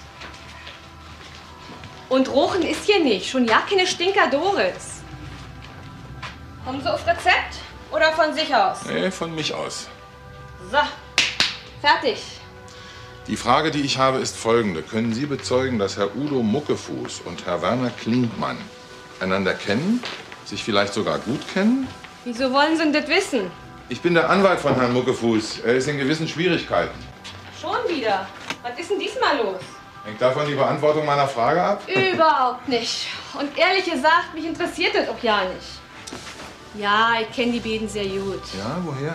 Und Rochen ist hier nicht. Schon ja keine Stinkadores. Kommen Sie auf Rezept oder von sich aus? Nee, von mich aus. So, fertig. Die Frage, die ich habe, ist folgende. Können Sie bezeugen, dass Herr Udo Muckefuß und Herr Werner Klinkmann einander kennen? Sich vielleicht sogar gut kennen? Wieso wollen Sie denn das wissen? Ich bin der Anwalt von Herrn Muckefuß. Er ist in gewissen Schwierigkeiten. Schon wieder? Was ist denn diesmal los? Hängt davon die Beantwortung meiner Frage ab? Überhaupt nicht. Und ehrlich gesagt, mich interessiert das auch ja nicht. Ja, ich kenne die beiden sehr gut. Ja, woher?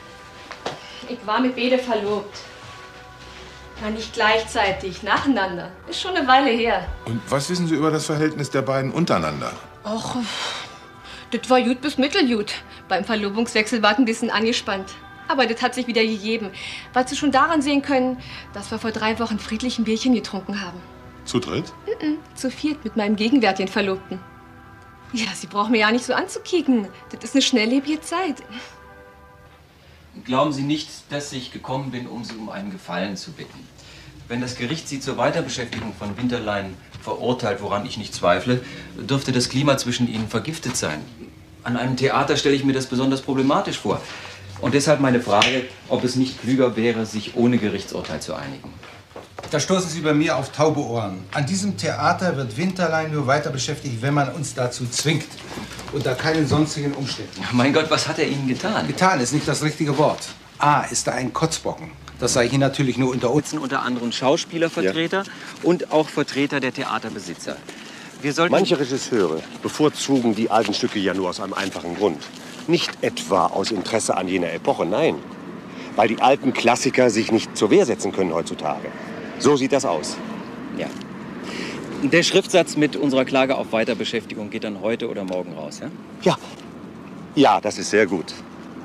Ich war mit beide verlobt. Ja, nicht gleichzeitig, nacheinander. Ist schon eine Weile her. Und was wissen Sie über das Verhältnis der beiden untereinander? Och, das war gut bis mittelgut. Beim Verlobungswechsel war ein bisschen angespannt. Aber das hat sich wieder gegeben. Weil Sie schon daran sehen können, dass wir vor 3 Wochen friedlich ein Bierchen getrunken haben. Zu dritt? Zu viert mit meinem gegenwärtigen Verlobten. Ja, Sie brauchen mir ja nicht so anzukicken. Das ist eine schnelllebige Zeit. Glauben Sie nicht, dass ich gekommen bin, um Sie um einen Gefallen zu bitten. Wenn das Gericht Sie zur Weiterbeschäftigung von Winterlein verurteilt, woran ich nicht zweifle, dürfte das Klima zwischen Ihnen vergiftet sein. An einem Theater stelle ich mir das besonders problematisch vor. Und deshalb meine Frage, ob es nicht klüger wäre, sich ohne Gerichtsurteil zu einigen. Da stoßen Sie bei mir auf taube Ohren. An diesem Theater wird Winterlein nur weiter beschäftigt, wenn man uns dazu zwingt. Unter keinen sonstigen Umständen. Mein Gott, was hat er Ihnen getan? Getan ist nicht das richtige Wort. A ist er ein Kotzbocken. Das sage ich Ihnen natürlich nur unter uns. Unter anderem Schauspielervertreter und auch Vertreter der Theaterbesitzer. Manche Regisseure bevorzugen die alten Stücke ja nur aus einem einfachen Grund. Nicht etwa aus Interesse an jener Epoche, nein. Weil die alten Klassiker sich nicht zur Wehr setzen können heutzutage. So sieht das aus. Ja. Der Schriftsatz mit unserer Klage auf Weiterbeschäftigung geht dann heute oder morgen raus, ja? Ja. Ja, das ist sehr gut.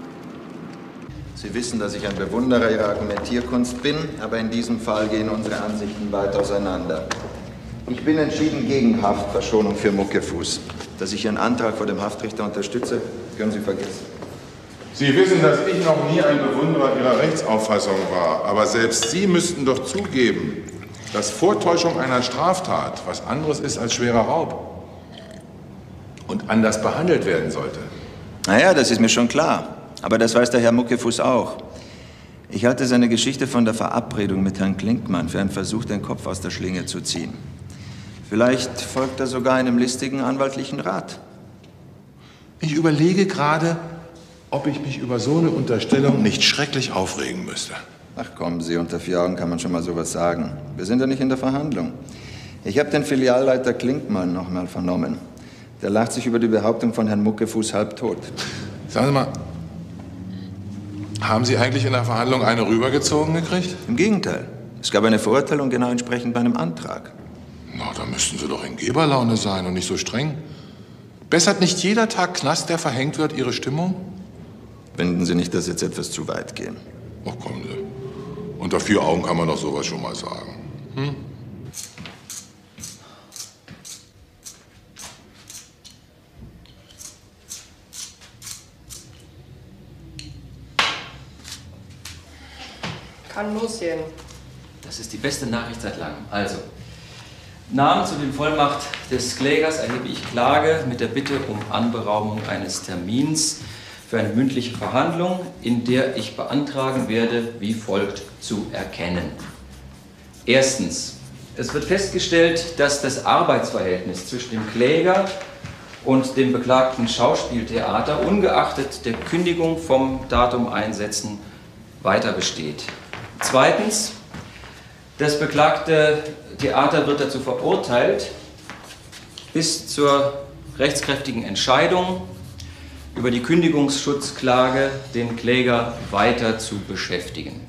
Sie wissen, dass ich ein Bewunderer Ihrer Argumentierkunst bin, aber in diesem Fall gehen unsere Ansichten weit auseinander. Ich bin entschieden gegen Haftverschonung für Muckefuß. Dass ich Ihren Antrag vor dem Haftrichter unterstütze, können Sie vergessen. Sie wissen, dass ich noch nie ein Bewunderer Ihrer Rechtsauffassung war. Aber selbst Sie müssten doch zugeben, dass Vortäuschung einer Straftat was anderes ist als schwerer Raub. Und anders behandelt werden sollte. Naja, das ist mir schon klar. Aber das weiß der Herr Muckefuß auch. Ich halte seine Geschichte von der Verabredung mit Herrn Klinkmann für einen Versuch, den Kopf aus der Schlinge zu ziehen. Vielleicht folgt er sogar einem listigen anwaltlichen Rat. Ich überlege gerade, ob ich mich über so eine Unterstellung nicht schrecklich aufregen müsste. Ach kommen Sie, unter 4 Augen kann man schon mal sowas sagen. Wir sind ja nicht in der Verhandlung. Ich habe den Filialleiter Klinkmann noch mal vernommen. Der lacht sich über die Behauptung von Herrn Muckefuß halbtot. Sagen Sie mal, haben Sie eigentlich in der Verhandlung eine rübergezogen gekriegt? Im Gegenteil. Es gab eine Verurteilung genau entsprechend meinem Antrag. Na, da müssten Sie doch in Geberlaune sein und nicht so streng. Bessert nicht jeder Tag Knast, der verhängt wird, Ihre Stimmung? Finden Sie nicht, dass jetzt etwas zu weit gehen? Ach, kommen Sie. Unter 4 Augen kann man doch sowas schon mal sagen. Hm? Kann losgehen. Das ist die beste Nachricht seit langem. Also, Namen zu den Vollmacht des Klägers erhebe ich Klage mit der Bitte um Anberaumung eines Termins für eine mündliche Verhandlung, in der ich beantragen werde, wie folgt zu erkennen. Erstens. Es wird festgestellt, dass das Arbeitsverhältnis zwischen dem Kläger und dem beklagten Schauspieltheater ungeachtet der Kündigung vom Datum einsetzen weiter besteht. Zweitens. Das beklagte Theater wird dazu verurteilt, bis zur rechtskräftigen Entscheidung über die Kündigungsschutzklage den Kläger weiter zu beschäftigen.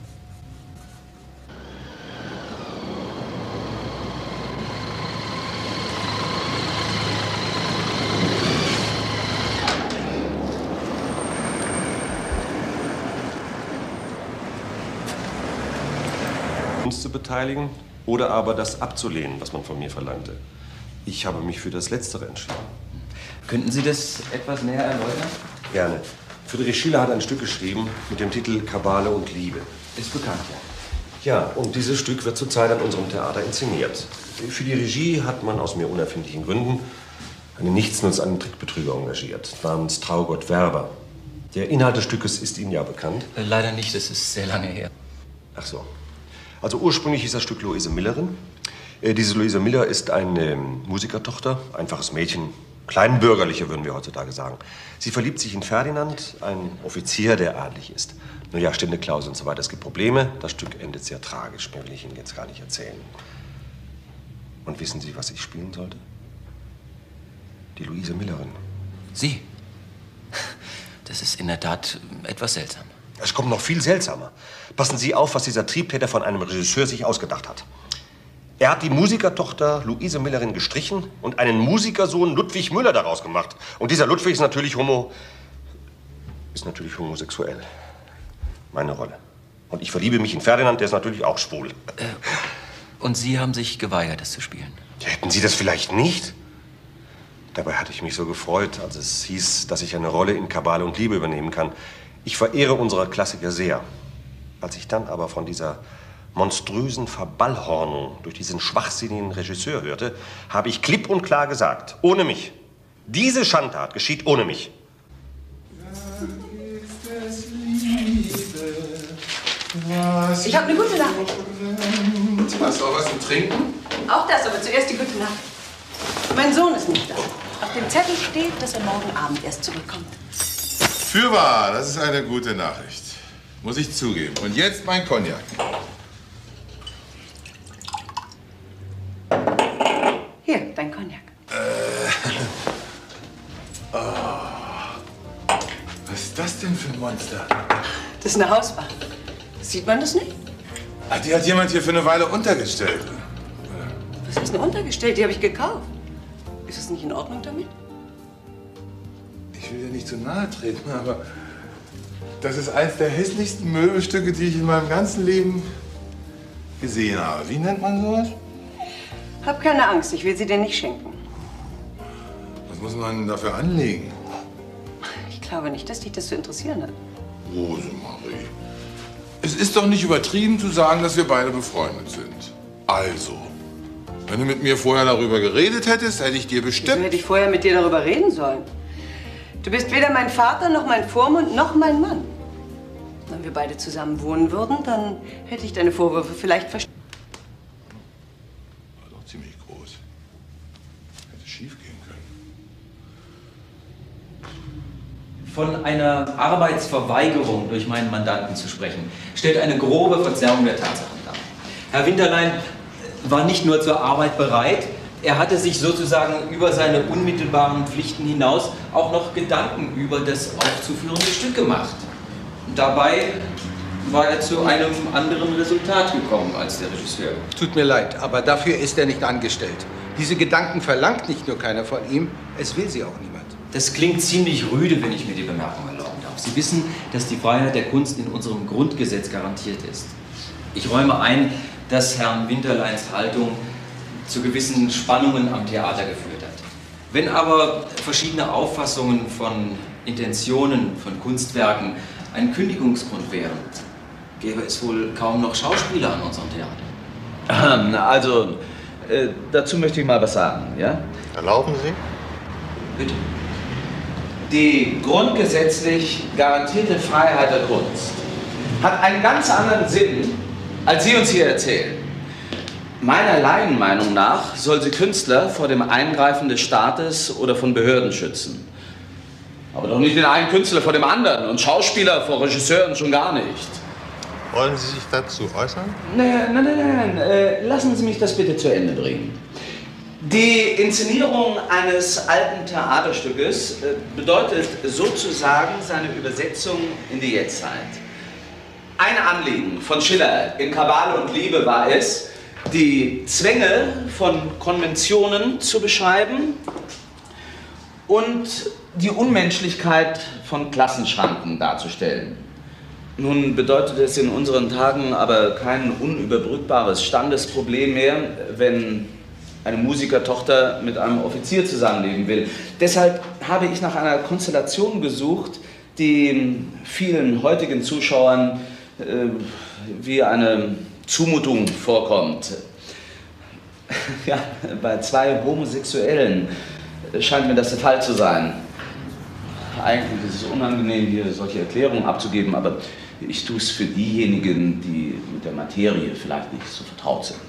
Uns zu beteiligen oder aber das abzulehnen, was man von mir verlangte. Ich habe mich für das Letztere entschieden. Könnten Sie das etwas näher erläutern? Gerne. Friedrich Schiller hat ein Stück geschrieben mit dem Titel Kabale und Liebe. Ist bekannt, ja. Ja, und dieses Stück wird zurzeit an unserem Theater inszeniert. Für die Regie hat man aus mir unerfindlichen Gründen einen nichtsnutzenden Trickbetrüger engagiert, namens Traugott Werber. Der Inhalt des Stückes ist Ihnen ja bekannt. Leider nicht, das ist sehr lange her. Ach so. Also ursprünglich hieß das Stück Luise Millerin. Diese Luise Miller ist eine Musikertochter, einfaches Mädchen, kleinbürgerliche würden wir heutzutage sagen. Sie verliebt sich in Ferdinand, ein Offizier, der adelig ist. Nun ja, Ständeklausel und so weiter. Es gibt Probleme. Das Stück endet sehr tragisch. Mehr will ich Ihnen jetzt gar nicht erzählen. Und wissen Sie, was ich spielen sollte? Die Luise Millerin. Sie? Das ist in der Tat etwas seltsam. Es kommt noch viel seltsamer. Passen Sie auf, was dieser Triebtäter von einem Regisseur sich ausgedacht hat. Er hat die Musikertochter Luise Millerin gestrichen und einen Musikersohn Ludwig Müller daraus gemacht. Und dieser Ludwig ist natürlich homosexuell. Meine Rolle. Und ich verliebe mich in Ferdinand, der ist natürlich auch schwul. Und Sie haben sich geweigert, das zu spielen? Ja, hätten Sie das vielleicht nicht? Dabei hatte ich mich so gefreut, als es hieß, dass ich eine Rolle in Kabale und Liebe übernehmen kann. Ich verehre unsere Klassiker sehr. Als ich dann aber von dieser monströsen Verballhornung durch diesen schwachsinnigen Regisseur hörte, habe ich klipp und klar gesagt, ohne mich. Diese Schandtat geschieht ohne mich. Ich habe eine gute Nachricht. Hast du auch was zu trinken? Auch das, aber zuerst die gute Nacht. Mein Sohn ist nicht da. Auf dem Zettel steht, dass er morgen Abend erst zurückkommt. Fürwahr, das ist eine gute Nachricht. Muss ich zugeben. Und jetzt mein Cognac. Hier, dein Cognac. Oh. Was ist das denn für ein Monster? Das ist eine Hausbar. Sieht man das nicht? Ach, die hat jemand hier für eine Weile untergestellt. Was ist denn untergestellt? Die habe ich gekauft. Ist es nicht in Ordnung damit? Ich will dir nicht zu nahe treten, aber das ist eins der hässlichsten Möbelstücke, die ich in meinem ganzen Leben gesehen habe. Wie nennt man sowas? Hab keine Angst, ich will sie dir nicht schenken. Was muss man dafür anlegen? Ich glaube nicht, dass dich das zu interessieren hat. Rosemarie, es ist doch nicht übertrieben zu sagen, dass wir beide befreundet sind. Also, wenn du mit mir vorher darüber geredet hättest, hätte ich dir bestimmt... Wieso hätte ich vorher mit dir darüber reden sollen? Du bist weder mein Vater, noch mein Vormund, noch mein Mann. Wenn wir beide zusammen wohnen würden, dann hätte ich deine Vorwürfe vielleicht verstanden. War doch ziemlich groß. Hätte schief gehen können. Von einer Arbeitsverweigerung durch meinen Mandanten zu sprechen, stellt eine grobe Verzerrung der Tatsachen dar. Herr Winterlein war nicht nur zur Arbeit bereit, er hatte sich sozusagen über seine unmittelbaren Pflichten hinaus auch noch Gedanken über das aufzuführende Stück gemacht. Dabei war er zu einem anderen Resultat gekommen als der Regisseur. Tut mir leid, aber dafür ist er nicht angestellt. Diese Gedanken verlangt nicht nur keiner von ihm, es will sie auch niemand. Das klingt ziemlich rüde, wenn ich mir die Bemerkung erlauben darf. Sie wissen, dass die Freiheit der Kunst in unserem Grundgesetz garantiert ist. Ich räume ein, dass Herrn Winterleins Haltung zu gewissen Spannungen am Theater geführt hat. Wenn aber verschiedene Auffassungen von Intentionen, von Kunstwerken ein Kündigungsgrund wären, gäbe es wohl kaum noch Schauspieler an unserem Theater. Also, dazu möchte ich mal was sagen, ja? Erlauben Sie? Bitte. Die grundgesetzlich garantierte Freiheit der Kunst hat einen ganz anderen Sinn, als Sie uns hier erzählen. Meiner Laienmeinung nach soll sie Künstler vor dem Eingreifen des Staates oder von Behörden schützen. Aber doch nicht den einen Künstler vor dem anderen und Schauspieler vor Regisseuren schon gar nicht. Wollen Sie sich dazu äußern? Nein. Lassen Sie mich das bitte zu Ende bringen. Die Inszenierung eines alten Theaterstückes bedeutet sozusagen seine Übersetzung in die Jetztzeit. Ein Anliegen von Schiller in Kabale und Liebe war es, die Zwänge von Konventionen zu beschreiben und die Unmenschlichkeit von Klassenschranken darzustellen. Nun bedeutet es in unseren Tagen aber kein unüberbrückbares Standesproblem mehr, wenn eine Musikertochter mit einem Offizier zusammenleben will. Deshalb habe ich nach einer Konstellation gesucht, die vielen heutigen Zuschauern wie eine Zumutung vorkommt. Ja, bei zwei Homosexuellen scheint mir das der Fall zu sein. Eigentlich ist es unangenehm, hier solche Erklärungen abzugeben, aber ich tue es für diejenigen, die mit der Materie vielleicht nicht so vertraut sind.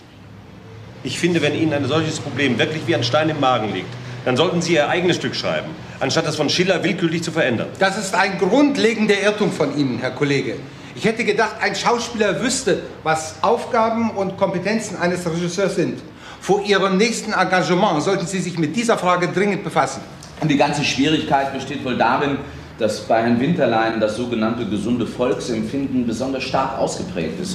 Ich finde, wenn Ihnen ein solches Problem wirklich wie ein Stein im Magen liegt, dann sollten Sie Ihr eigenes Stück schreiben, anstatt das von Schiller willkürlich zu verändern. Das ist ein grundlegender Irrtum von Ihnen, Herr Kollege. Ich hätte gedacht, ein Schauspieler wüsste, was Aufgaben und Kompetenzen eines Regisseurs sind. Vor Ihrem nächsten Engagement sollten Sie sich mit dieser Frage dringend befassen. Und die ganze Schwierigkeit besteht wohl darin, dass bei Herrn Winterlein das sogenannte gesunde Volksempfinden besonders stark ausgeprägt ist.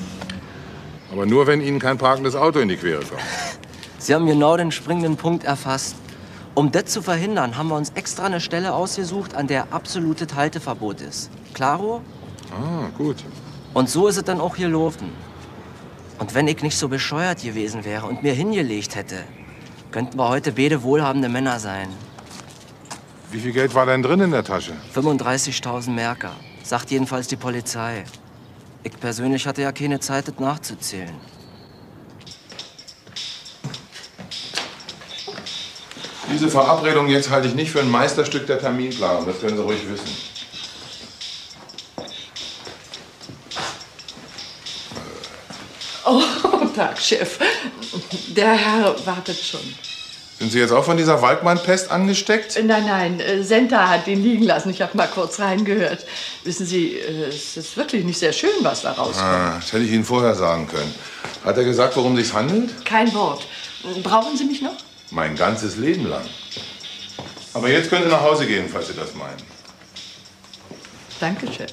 Aber nur, wenn Ihnen kein parkendes Auto in die Quere kommt. Sie haben genau den springenden Punkt erfasst. Um das zu verhindern, haben wir uns extra eine Stelle ausgesucht, an der absolutes Halteverbot ist. Klaro? Ah, gut. Und so ist es dann auch gelaufen. Und wenn ich nicht so bescheuert gewesen wäre und mir hingelegt hätte, könnten wir heute beide wohlhabende Männer sein. Wie viel Geld war denn drin in der Tasche? 35.000 Merker, sagt jedenfalls die Polizei. Ich persönlich hatte ja keine Zeit, das nachzuzählen. Diese Verabredung jetzt halte ich nicht für ein Meisterstück der Terminplanung. Das können Sie ruhig wissen. Oh, Tag, Chef. Der Herr wartet schon. Sind Sie jetzt auch von dieser Walkmann-Pest angesteckt? Nein, Senta hat ihn liegen lassen. Ich habe mal kurz reingehört. Wissen Sie, es ist wirklich nicht sehr schön, was da rauskommt. Ah, das hätte ich Ihnen vorher sagen können. Hat er gesagt, worum es sich handelt? Kein Wort. Brauchen Sie mich noch? Mein ganzes Leben lang. Aber jetzt können Sie nach Hause gehen, falls Sie das meinen. Danke, Chef.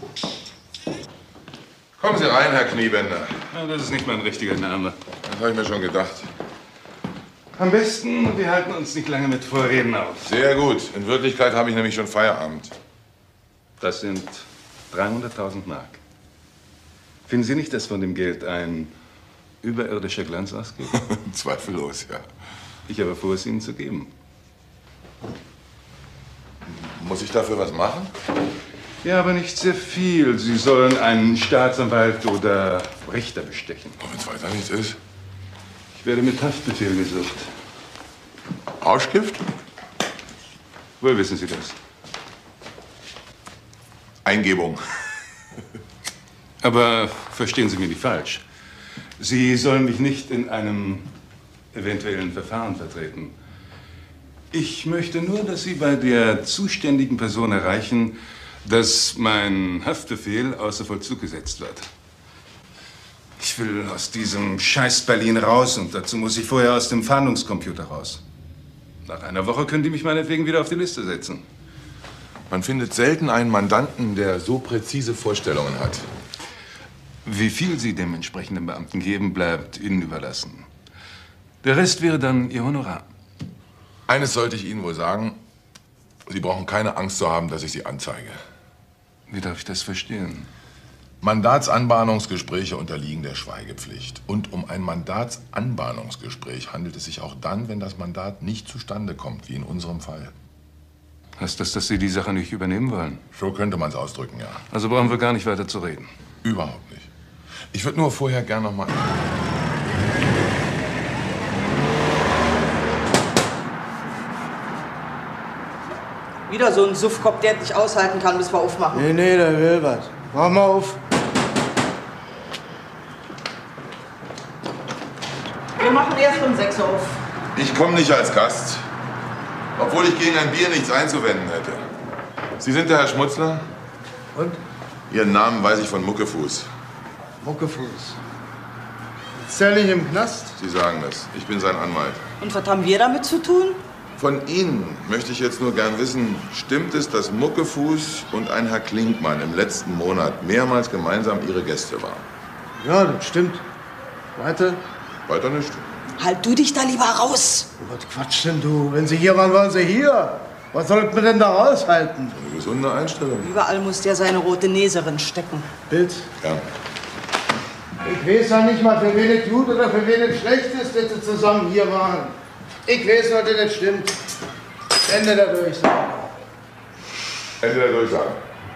Kommen Sie rein, Herr Kniebänder. Ja, das ist nicht mein richtiger Name. Das habe ich mir schon gedacht. Am besten, wir halten uns nicht lange mit Vorreden auf. Sehr gut. In Wirklichkeit habe ich nämlich schon Feierabend. Das sind 300.000 Mark. Finden Sie nicht, dass von dem Geld ein überirdischer Glanz ausgeht? Zweifellos, ja. Ich habe vor, es Ihnen zu geben. Muss ich dafür was machen? Ja, aber nicht sehr viel. Sie sollen einen Staatsanwalt oder Richter bestechen. Wenn es weiter nichts ist. Ich werde mit Haftbefehl gesucht. Rauschgift? Woher wissen Sie das? Eingebung. Aber verstehen Sie mich nicht falsch. Sie sollen mich nicht in einem eventuellen Verfahren vertreten. Ich möchte nur, dass Sie bei der zuständigen Person erreichen, dass mein Haftbefehl außer Vollzug gesetzt wird. Ich will aus diesem Scheiß Berlin raus und dazu muss ich vorher aus dem Fahndungscomputer raus. Nach einer Woche können die mich meinetwegen wieder auf die Liste setzen. Man findet selten einen Mandanten, der so präzise Vorstellungen hat. Wie viel Sie dem entsprechenden Beamten geben, bleibt Ihnen überlassen. Der Rest wäre dann Ihr Honorar. Eines sollte ich Ihnen wohl sagen. Sie brauchen keine Angst zu haben, dass ich Sie anzeige. Wie darf ich das verstehen? Mandatsanbahnungsgespräche unterliegen der Schweigepflicht. Und um ein Mandatsanbahnungsgespräch handelt es sich auch dann, wenn das Mandat nicht zustande kommt, wie in unserem Fall. Heißt das, dass Sie die Sache nicht übernehmen wollen? So könnte man es ausdrücken, ja. Also brauchen wir gar nicht weiter zu reden. Überhaupt nicht. Ich würde nur vorher gern noch mal... Wieder so ein Suffkopf, der nicht aushalten kann, bis wir aufmachen. Nee, der will was. Mach mal auf. Wir machen erst um 6 Uhr auf. Ich komme nicht als Gast. Obwohl ich gegen ein Bier nichts einzuwenden hätte. Sie sind der Herr Schmutzler? Und? Ihren Namen weiß ich von Muckefuß. Muckefuß. Ist der nicht im Knast? Sie sagen das. Ich bin sein Anwalt. Und was haben wir damit zu tun? Von Ihnen möchte ich jetzt nur gern wissen, stimmt es, dass Muckefuß und ein Herr Klinkmann im letzten Monat mehrmals gemeinsam Ihre Gäste waren? Ja, das stimmt. Weiter? Weiter nicht. Halt du dich da lieber raus. Was quatsch denn du? Wenn Sie hier waren, waren Sie hier. Was sollten wir denn da raushalten? Eine gesunde Einstellung. Überall muss der seine rote Näserin stecken. Bild? Ja. Ich weiß ja nicht mal, für wen es gut oder für wen es schlecht ist, dass Sie zusammen hier waren. Ich weiß, was das stimmt. Ende der Durchsage. Ende der Durchsage.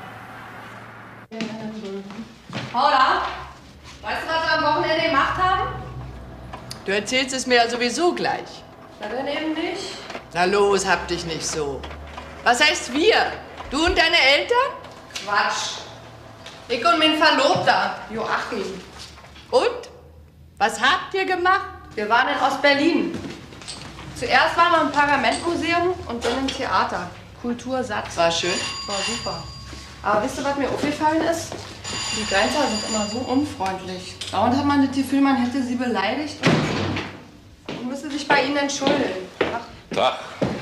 Paula, weißt du, was wir am Wochenende gemacht haben? Du erzählst es mir ja sowieso gleich. Na, dann eben nicht. Na los, hab dich nicht so. Was heißt wir? Du und deine Eltern? Quatsch. Ich und mein Verlobter, Joachim. Und? Was habt ihr gemacht? Wir waren in Ostberlin. Zuerst waren wir im Pergamentmuseum und dann im Theater. Kultursatz. War schön? War super. Aber wisst ihr, was mir aufgefallen ist? Die Grenzer sind immer so unfreundlich. Dauernd hat man das Gefühl, man hätte sie beleidigt und müsste sich bei ihnen entschuldigen. Tag.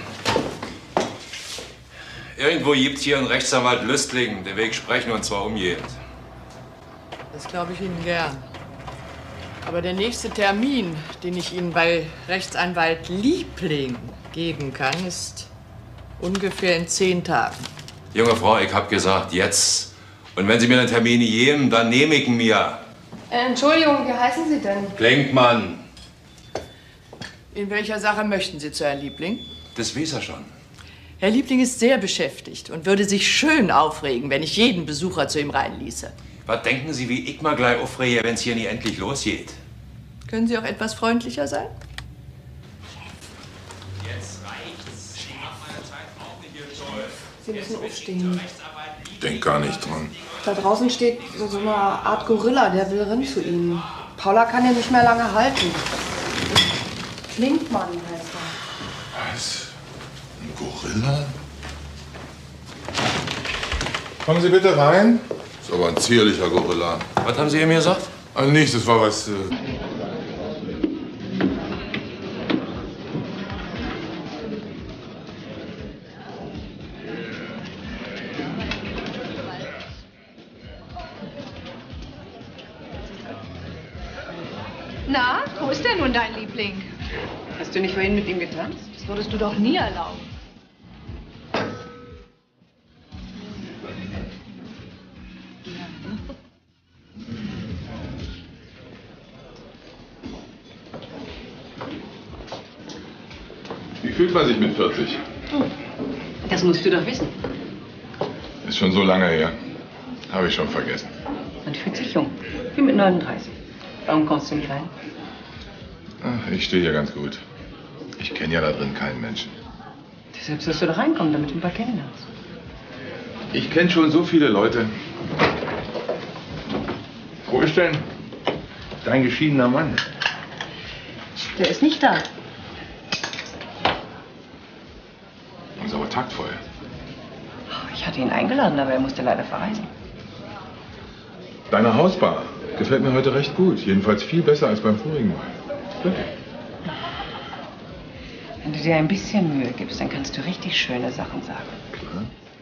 Irgendwo gibt's hier einen Rechtsanwalt Lüstling, der Weg sprechen und zwar umgehend. Das glaube ich Ihnen gern. Aber der nächste Termin, den ich Ihnen bei Rechtsanwalt Liebling geben kann, ist ungefähr in 10 Tagen. Junge Frau, ich hab gesagt, jetzt. Und wenn Sie mir einen Termin geben, dann nehme ich ihn mir. Entschuldigung, wie heißen Sie denn? Klinkmann. In welcher Sache möchten Sie zu Herrn Liebling? Das weiß er schon. Herr Liebling ist sehr beschäftigt und würde sich schön aufregen, wenn ich jeden Besucher zu ihm reinließe. Was denken Sie, wie ich mal gleich aufrege, wenn's hier nie endlich losgeht? Können Sie auch etwas freundlicher sein? Jetzt reicht's. Nach meiner Zeit auch nicht hier toll. Sie müssen aufstehen. Denk gar nicht dran. Da draußen steht so eine Art Gorilla, der will rin zu Ihnen. Paula kann ihn nicht mehr lange halten. Klinkmann heißt er. Was? Ein Gorilla? Kommen Sie bitte rein. Ist aber ein zierlicher Gorilla. Was haben Sie ihm gesagt? Also nichts, das war was... Na, wo ist denn nun dein Liebling? Hast du nicht vorhin mit ihm getanzt? Das würdest du doch nie erlauben. Wie fühlt man sich mit 40? Das musst du doch wissen. Ist schon so lange her. Habe ich schon vergessen. Man fühlt sich jung. Wie mit 39. Warum kommst du nicht rein? Ach, ich stehe hier ganz gut. Ich kenne ja da drin keinen Menschen. Deshalb sollst du doch reinkommen, damit du ein paar kennenlernst. Ich kenne schon so viele Leute. Wo ist denn dein geschiedener Mann? Der ist nicht da. Das ist aber taktvoll. Ich hatte ihn eingeladen, aber er musste leider verreisen. Deine Hausbar gefällt mir heute recht gut. Jedenfalls viel besser als beim vorigen Mal. Wirklich. Wenn du dir ein bisschen Mühe gibst, dann kannst du richtig schöne Sachen sagen. Klar.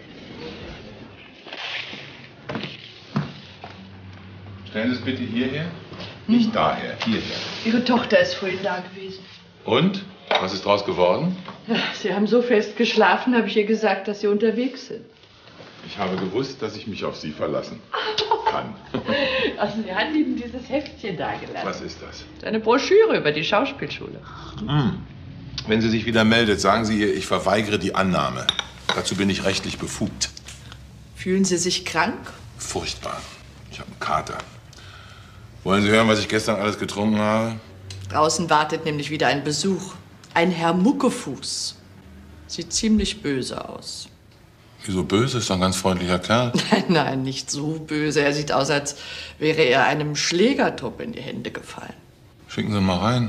Stellen Sie es bitte hierher. Nicht daher, hierher. Ihre Tochter ist vorhin da gewesen. Und? Was ist draus geworden? Sie haben so fest geschlafen, habe ich ihr gesagt, dass Sie unterwegs sind. Ich habe gewusst, dass ich mich auf Sie verlassen kann. Also, sie hat Ihnen dieses Heftchen dagelassen. Was ist das? Eine Broschüre über die Schauspielschule. Wenn sie sich wieder meldet, sagen Sie ihr, ich verweigere die Annahme. Dazu bin ich rechtlich befugt. Fühlen Sie sich krank? Furchtbar. Ich habe einen Kater. Wollen Sie hören, was ich gestern alles getrunken habe? Draußen wartet nämlich wieder ein Besuch. Ein Herr Muckefuß. Sieht ziemlich böse aus. Wieso böse? Ist doch ein ganz freundlicher Kerl. Nein, nein, nicht so böse. Er sieht aus, als wäre er einem Schlägertrupp in die Hände gefallen. Schicken Sie ihn mal rein.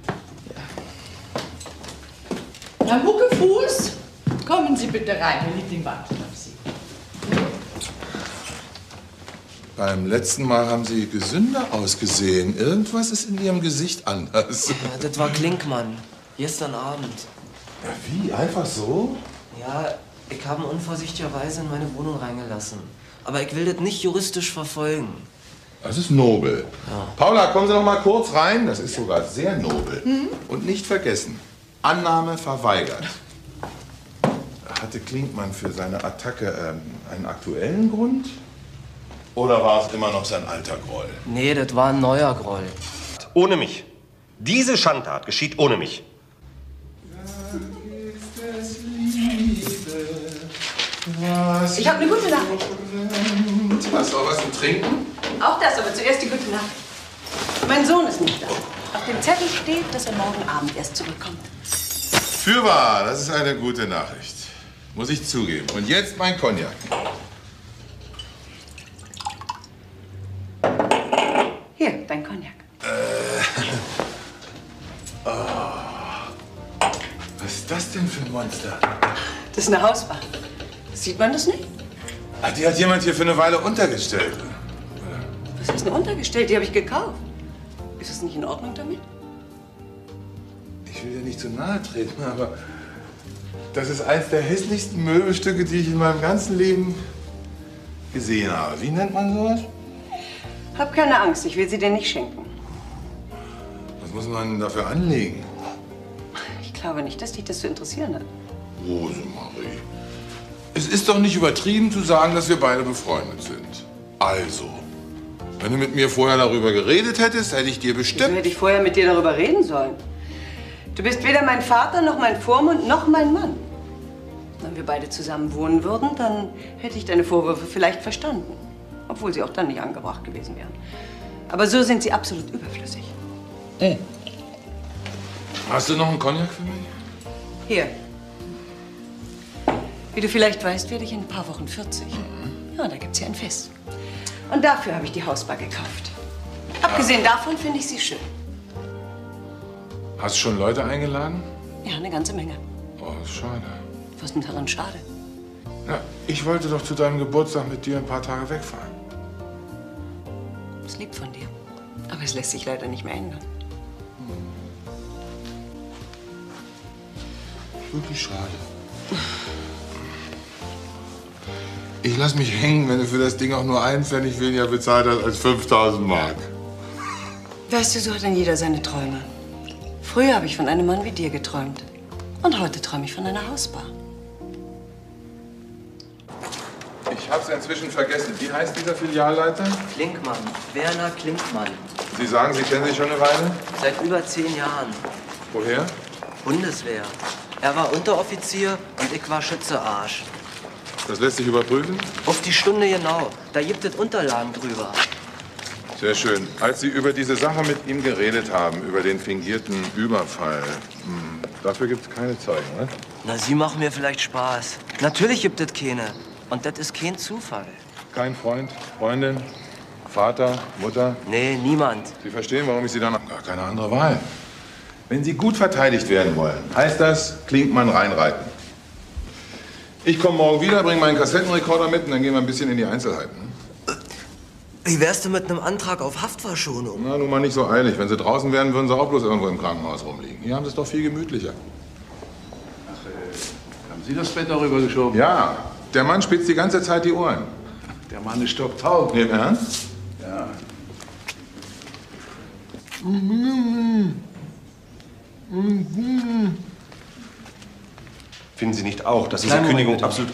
Herr Muckefuß, kommen Sie bitte rein. Herr Liebling wartet auf Sie. Beim letzten Mal haben Sie gesünder ausgesehen. Irgendwas ist in Ihrem Gesicht anders. Ja, das war Klinkmann. Gestern Abend. Ja, wie? Einfach so? Ja, ich habe ihn unvorsichtigerweise in meine Wohnung reingelassen. Aber ich will das nicht juristisch verfolgen. Das ist nobel. Ja. Paula, kommen Sie noch mal kurz rein. Das ist sogar sehr nobel. Und nicht vergessen, Annahme verweigert. Hatte Klinkmann für seine Attacke einen aktuellen Grund? Oder war es immer noch sein alter Groll? Nee, das war ein neuer Groll. Ohne mich. Diese Schandtat geschieht ohne mich. Ich habe eine gute Nachricht. Hast du auch was zum Trinken? Auch das, aber zuerst die gute Nachricht. Mein Sohn ist nicht da. Auf dem Zettel steht, dass er morgen Abend erst zurückkommt. Fürwahr, das ist eine gute Nachricht. Muss ich zugeben. Und jetzt mein Cognac. Hier, dein Cognac. Oh. Was ist das denn für ein Monster? Das ist eine Hausbar. Sieht man das nicht? Ach, die hat jemand hier für eine Weile untergestellt. Was ist denn untergestellt? Die habe ich gekauft. Ist das nicht in Ordnung damit? Ich will dir nicht zu nahe treten, aber das ist eins der hässlichsten Möbelstücke, die ich in meinem ganzen Leben gesehen habe. Wie nennt man sowas? Hab keine Angst, ich will sie dir nicht schenken. Was muss man dafür anlegen? Ich glaube nicht, dass dich das zu interessieren hat. Rosemarie, es ist doch nicht übertrieben zu sagen, dass wir beide befreundet sind. Also, wenn du mit mir vorher darüber geredet hättest, hätte ich dir bestimmt... Wieso hätte ich vorher mit dir darüber reden sollen? Du bist weder mein Vater, noch mein Vormund, noch mein Mann. Wenn wir beide zusammen wohnen würden, dann hätte ich deine Vorwürfe vielleicht verstanden. Obwohl sie auch dann nicht angebracht gewesen wären. Aber so sind sie absolut überflüssig. Hast du noch einen Cognac für mich? Hier. Wie du vielleicht weißt, werde ich in ein paar Wochen 40. Ja, da gibt's ja ein Fest. Und dafür habe ich die Hausbar gekauft. Abgesehen davon finde ich sie schön. Hast du schon Leute eingeladen? Ja, eine ganze Menge. Oh, das ist schade. Was ist denn daran schade? Ja, ich wollte doch zu deinem Geburtstag mit dir ein paar Tage wegfahren. Das ist lieb von dir. Aber es lässt sich leider nicht mehr ändern. Wirklich schade. Ich lass mich hängen, wenn du für das Ding auch nur 1 Pfennig weniger bezahlt hast als 5.000 Mark. Weißt du, so hat dann jeder seine Träume. Früher habe ich von einem Mann wie dir geträumt. Und heute träume ich von einer Hausbar. Ich hab's inzwischen vergessen. Wie heißt dieser Filialleiter? Klinkmann. Werner Klinkmann. Sie sagen, Sie kennen sich schon eine Weile? Seit über 10 Jahren. Woher? Bundeswehr. Er war Unteroffizier und ich war Schütze-Arsch. Das lässt sich überprüfen? Auf die Stunde genau. Da gibt es Unterlagen drüber. Sehr schön. Als Sie über diese Sache mit ihm geredet haben, über den fingierten Überfall, dafür gibt es keine Zeugen, ne? Na, Sie machen mir vielleicht Spaß. Natürlich gibt es keine. Und das ist kein Zufall. Kein Freund, Freundin, Vater, Mutter? Nee, niemand. Sie verstehen, warum ich Sie dann... Gar keine andere Wahl. Wenn Sie gut verteidigt werden wollen, heißt das, Klinkmann reinreiten. Ich komme morgen wieder, bringe meinen Kassettenrekorder mit und dann gehen wir ein bisschen in die Einzelheiten. Ne? Wie wärst du mit einem Antrag auf Haftverschonung? Na, nun mal nicht so eilig. Wenn Sie draußen wären, würden Sie auch bloß irgendwo im Krankenhaus rumliegen. Hier haben Sie es doch viel gemütlicher. Haben Sie das Bett darüber geschoben? Ja, der Mann spitzt die ganze Zeit die Ohren. Der Mann ist stocktaub. Im Ernst? Ja. Finden Sie nicht auch, dass diese Kündigung Moment, absolut...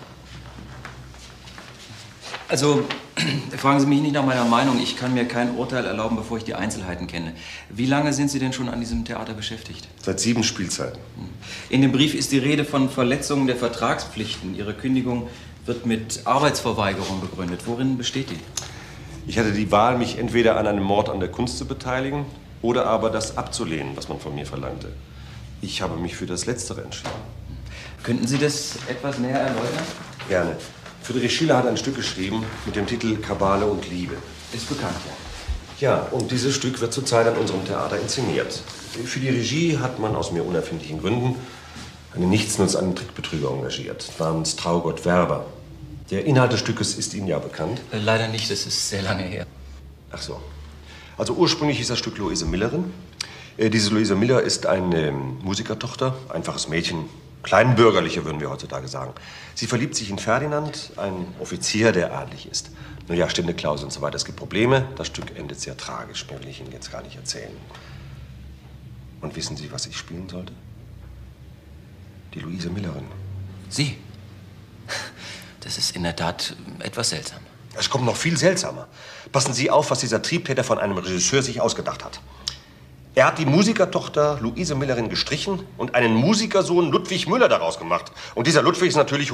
Also, fragen Sie mich nicht nach meiner Meinung. Ich kann mir kein Urteil erlauben, bevor ich die Einzelheiten kenne. Wie lange sind Sie denn schon an diesem Theater beschäftigt? Seit 7 Spielzeiten. In dem Brief ist die Rede von Verletzungen der Vertragspflichten. Ihre Kündigung wird mit Arbeitsverweigerung begründet. Worin besteht die? Ich hatte die Wahl, mich entweder an einem Mord an der Kunst zu beteiligen oder aber das abzulehnen, was man von mir verlangte. Ich habe mich für das Letztere entschieden. Könnten Sie das etwas näher erläutern? Gerne. Friedrich Schiller hat ein Stück geschrieben mit dem Titel Kabale und Liebe. Ist bekannt, ja. Ja, und dieses Stück wird zurzeit an unserem Theater inszeniert. Für die Regie hat man aus mir unerfindlichen Gründen einen nichtsnutzenden Trickbetrüger engagiert, namens Traugott Werber. Der Inhalt des Stückes ist Ihnen ja bekannt. Leider nicht, das ist sehr lange her. Ach so. Also ursprünglich hieß das Stück Luise Millerin. Diese Luise Miller ist eine Musikertochter, einfaches Mädchen, kleinbürgerliche würden wir heutzutage sagen. Sie verliebt sich in Ferdinand, ein Offizier, der adelig ist. Nun ja, Ständeklausel und so weiter. Es gibt Probleme. Das Stück endet sehr tragisch. Mehr will ich Ihnen jetzt gar nicht erzählen. Und wissen Sie, was ich spielen sollte? Die Luise Millerin. Sie? Das ist in der Tat etwas seltsam. Es kommt noch viel seltsamer. Passen Sie auf, was dieser Triebtäter von einem Regisseur sich ausgedacht hat. Er hat die Musikertochter Luise Millerin gestrichen und einen Musikersohn Ludwig Müller daraus gemacht. Und dieser Ludwig ist natürlich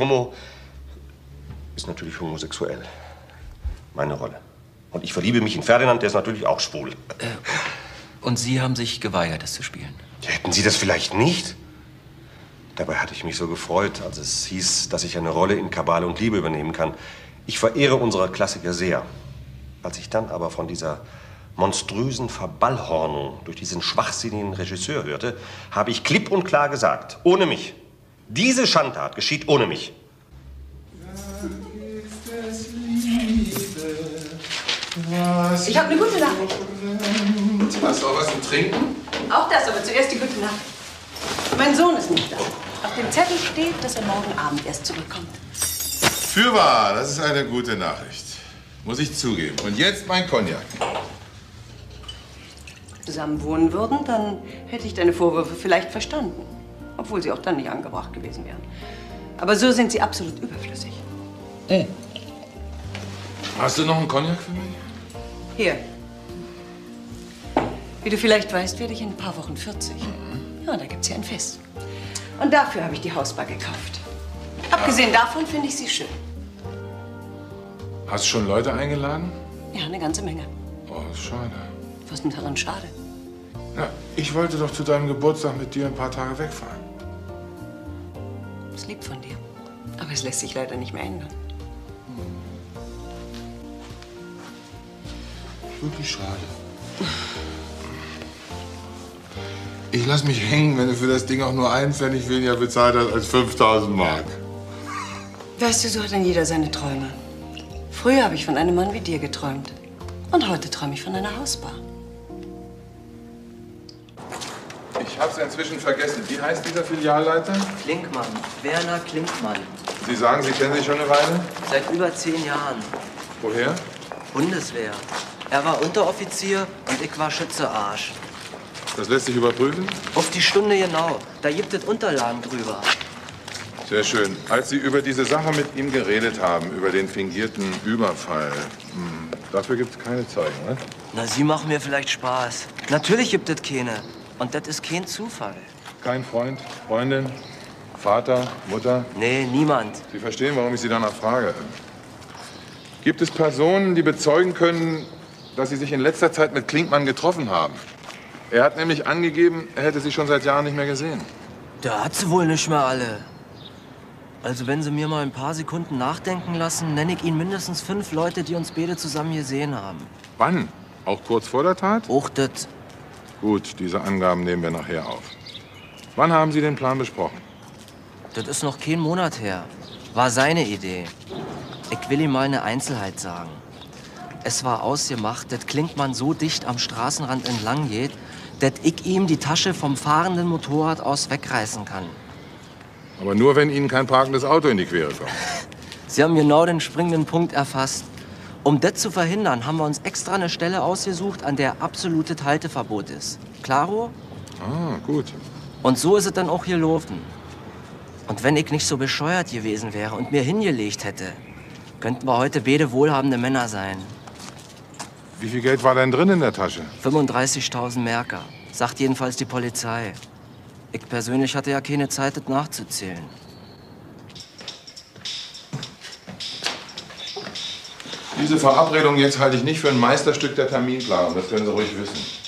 homosexuell. Meine Rolle. Und ich verliebe mich in Ferdinand, der ist natürlich auch schwul. Und Sie haben sich geweigert, das zu spielen? Hätten Sie das vielleicht nicht? Dabei hatte ich mich so gefreut, als es hieß, dass ich eine Rolle in Kabale und Liebe übernehmen kann. Ich verehre unsere Klassiker sehr. Als ich dann aber von dieser monströsen Verballhornung durch diesen schwachsinnigen Regisseur hörte, habe ich klipp und klar gesagt, ohne mich. Diese Schandtat geschieht ohne mich. Ich habe eine gute Nachricht. Hast du auch was zum Trinken? Auch das, aber zuerst die gute Nachricht. Mein Sohn ist nicht da. Auf dem Zettel steht, dass er morgen Abend erst zurückkommt. Fürwahr, das ist eine gute Nachricht. Muss ich zugeben. Und jetzt mein Cognac. Zusammen wohnen würden, dann hätte ich deine Vorwürfe vielleicht verstanden. Obwohl sie auch dann nicht angebracht gewesen wären. Aber so sind sie absolut überflüssig. Hast du noch einen Cognac für mich? Hier. Wie du vielleicht weißt, werde ich in ein paar Wochen 40. Ja, da gibt's ja ein Fest. Und dafür habe ich die Hausbar gekauft. Abgesehen davon finde ich sie schön. Hast du schon Leute eingeladen? Ja, eine ganze Menge. Oh, schade. Was ist denn daran schade? Ja, ich wollte doch zu deinem Geburtstag mit dir ein paar Tage wegfahren. Das ist lieb von dir. Aber es lässt sich leider nicht mehr ändern. Wirklich schade. Ich lass mich hängen, wenn du für das Ding auch nur 1 Pfennig weniger bezahlt hast als 5.000 Mark. Weißt du, so hat dann jeder seine Träume. Früher habe ich von einem Mann wie dir geträumt. Und heute träume ich von einer Hausbar. Ich hab's inzwischen vergessen. Wie heißt dieser Filialleiter? Klinkmann. Werner Klinkmann. Sie sagen, Sie kennen sich schon eine Weile? Seit über 10 Jahren. Woher? Bundeswehr. Er war Unteroffizier und ich war Schützearsch. Das lässt sich überprüfen? Auf die Stunde genau. Da gibt es Unterlagen drüber. Sehr schön. Als Sie über diese Sache mit ihm geredet haben, über den fingierten Überfall, dafür gibt es keine Zeugen, ne? Na, Sie machen mir vielleicht Spaß. Natürlich gibt es keine. Und das ist kein Zufall. Kein Freund, Freundin, Vater, Mutter? Nee, niemand. Sie verstehen, warum ich Sie danach frage. Gibt es Personen, die bezeugen können, dass Sie sich in letzter Zeit mit Klinkmann getroffen haben? Er hat nämlich angegeben, er hätte Sie schon seit Jahren nicht mehr gesehen. Der hat sie wohl nicht mehr alle. Also wenn Sie mir mal ein paar Sekunden nachdenken lassen, nenne ich Ihnen mindestens 5 Leute, die uns beide zusammen gesehen haben. Wann? Auch kurz vor der Tat? Auch das. Gut, diese Angaben nehmen wir nachher auf. Wann haben Sie den Plan besprochen? Das ist noch kein Monat her. War seine Idee. Ich will ihm mal eine Einzelheit sagen. Es war ausgemacht, dass Klinkmann so dicht am Straßenrand entlang geht, dass ich ihm die Tasche vom fahrenden Motorrad aus wegreißen kann. Aber nur, wenn Ihnen kein parkendes Auto in die Quere kommt. Sie haben genau den springenden Punkt erfasst. Um das zu verhindern, haben wir uns extra eine Stelle ausgesucht, an der absolutes Halteverbot ist. Klaro? Ah, gut. Und so ist es dann auch gelaufen. Und wenn ich nicht so bescheuert gewesen wäre und mir hingelegt hätte, könnten wir heute beide wohlhabende Männer sein. Wie viel Geld war denn drin in der Tasche? 35.000 Merker, sagt jedenfalls die Polizei. Ich persönlich hatte ja keine Zeit, das nachzuzählen. Diese Verabredung jetzt halte ich nicht für ein Meisterstück der Terminplanung. Das können Sie ruhig wissen.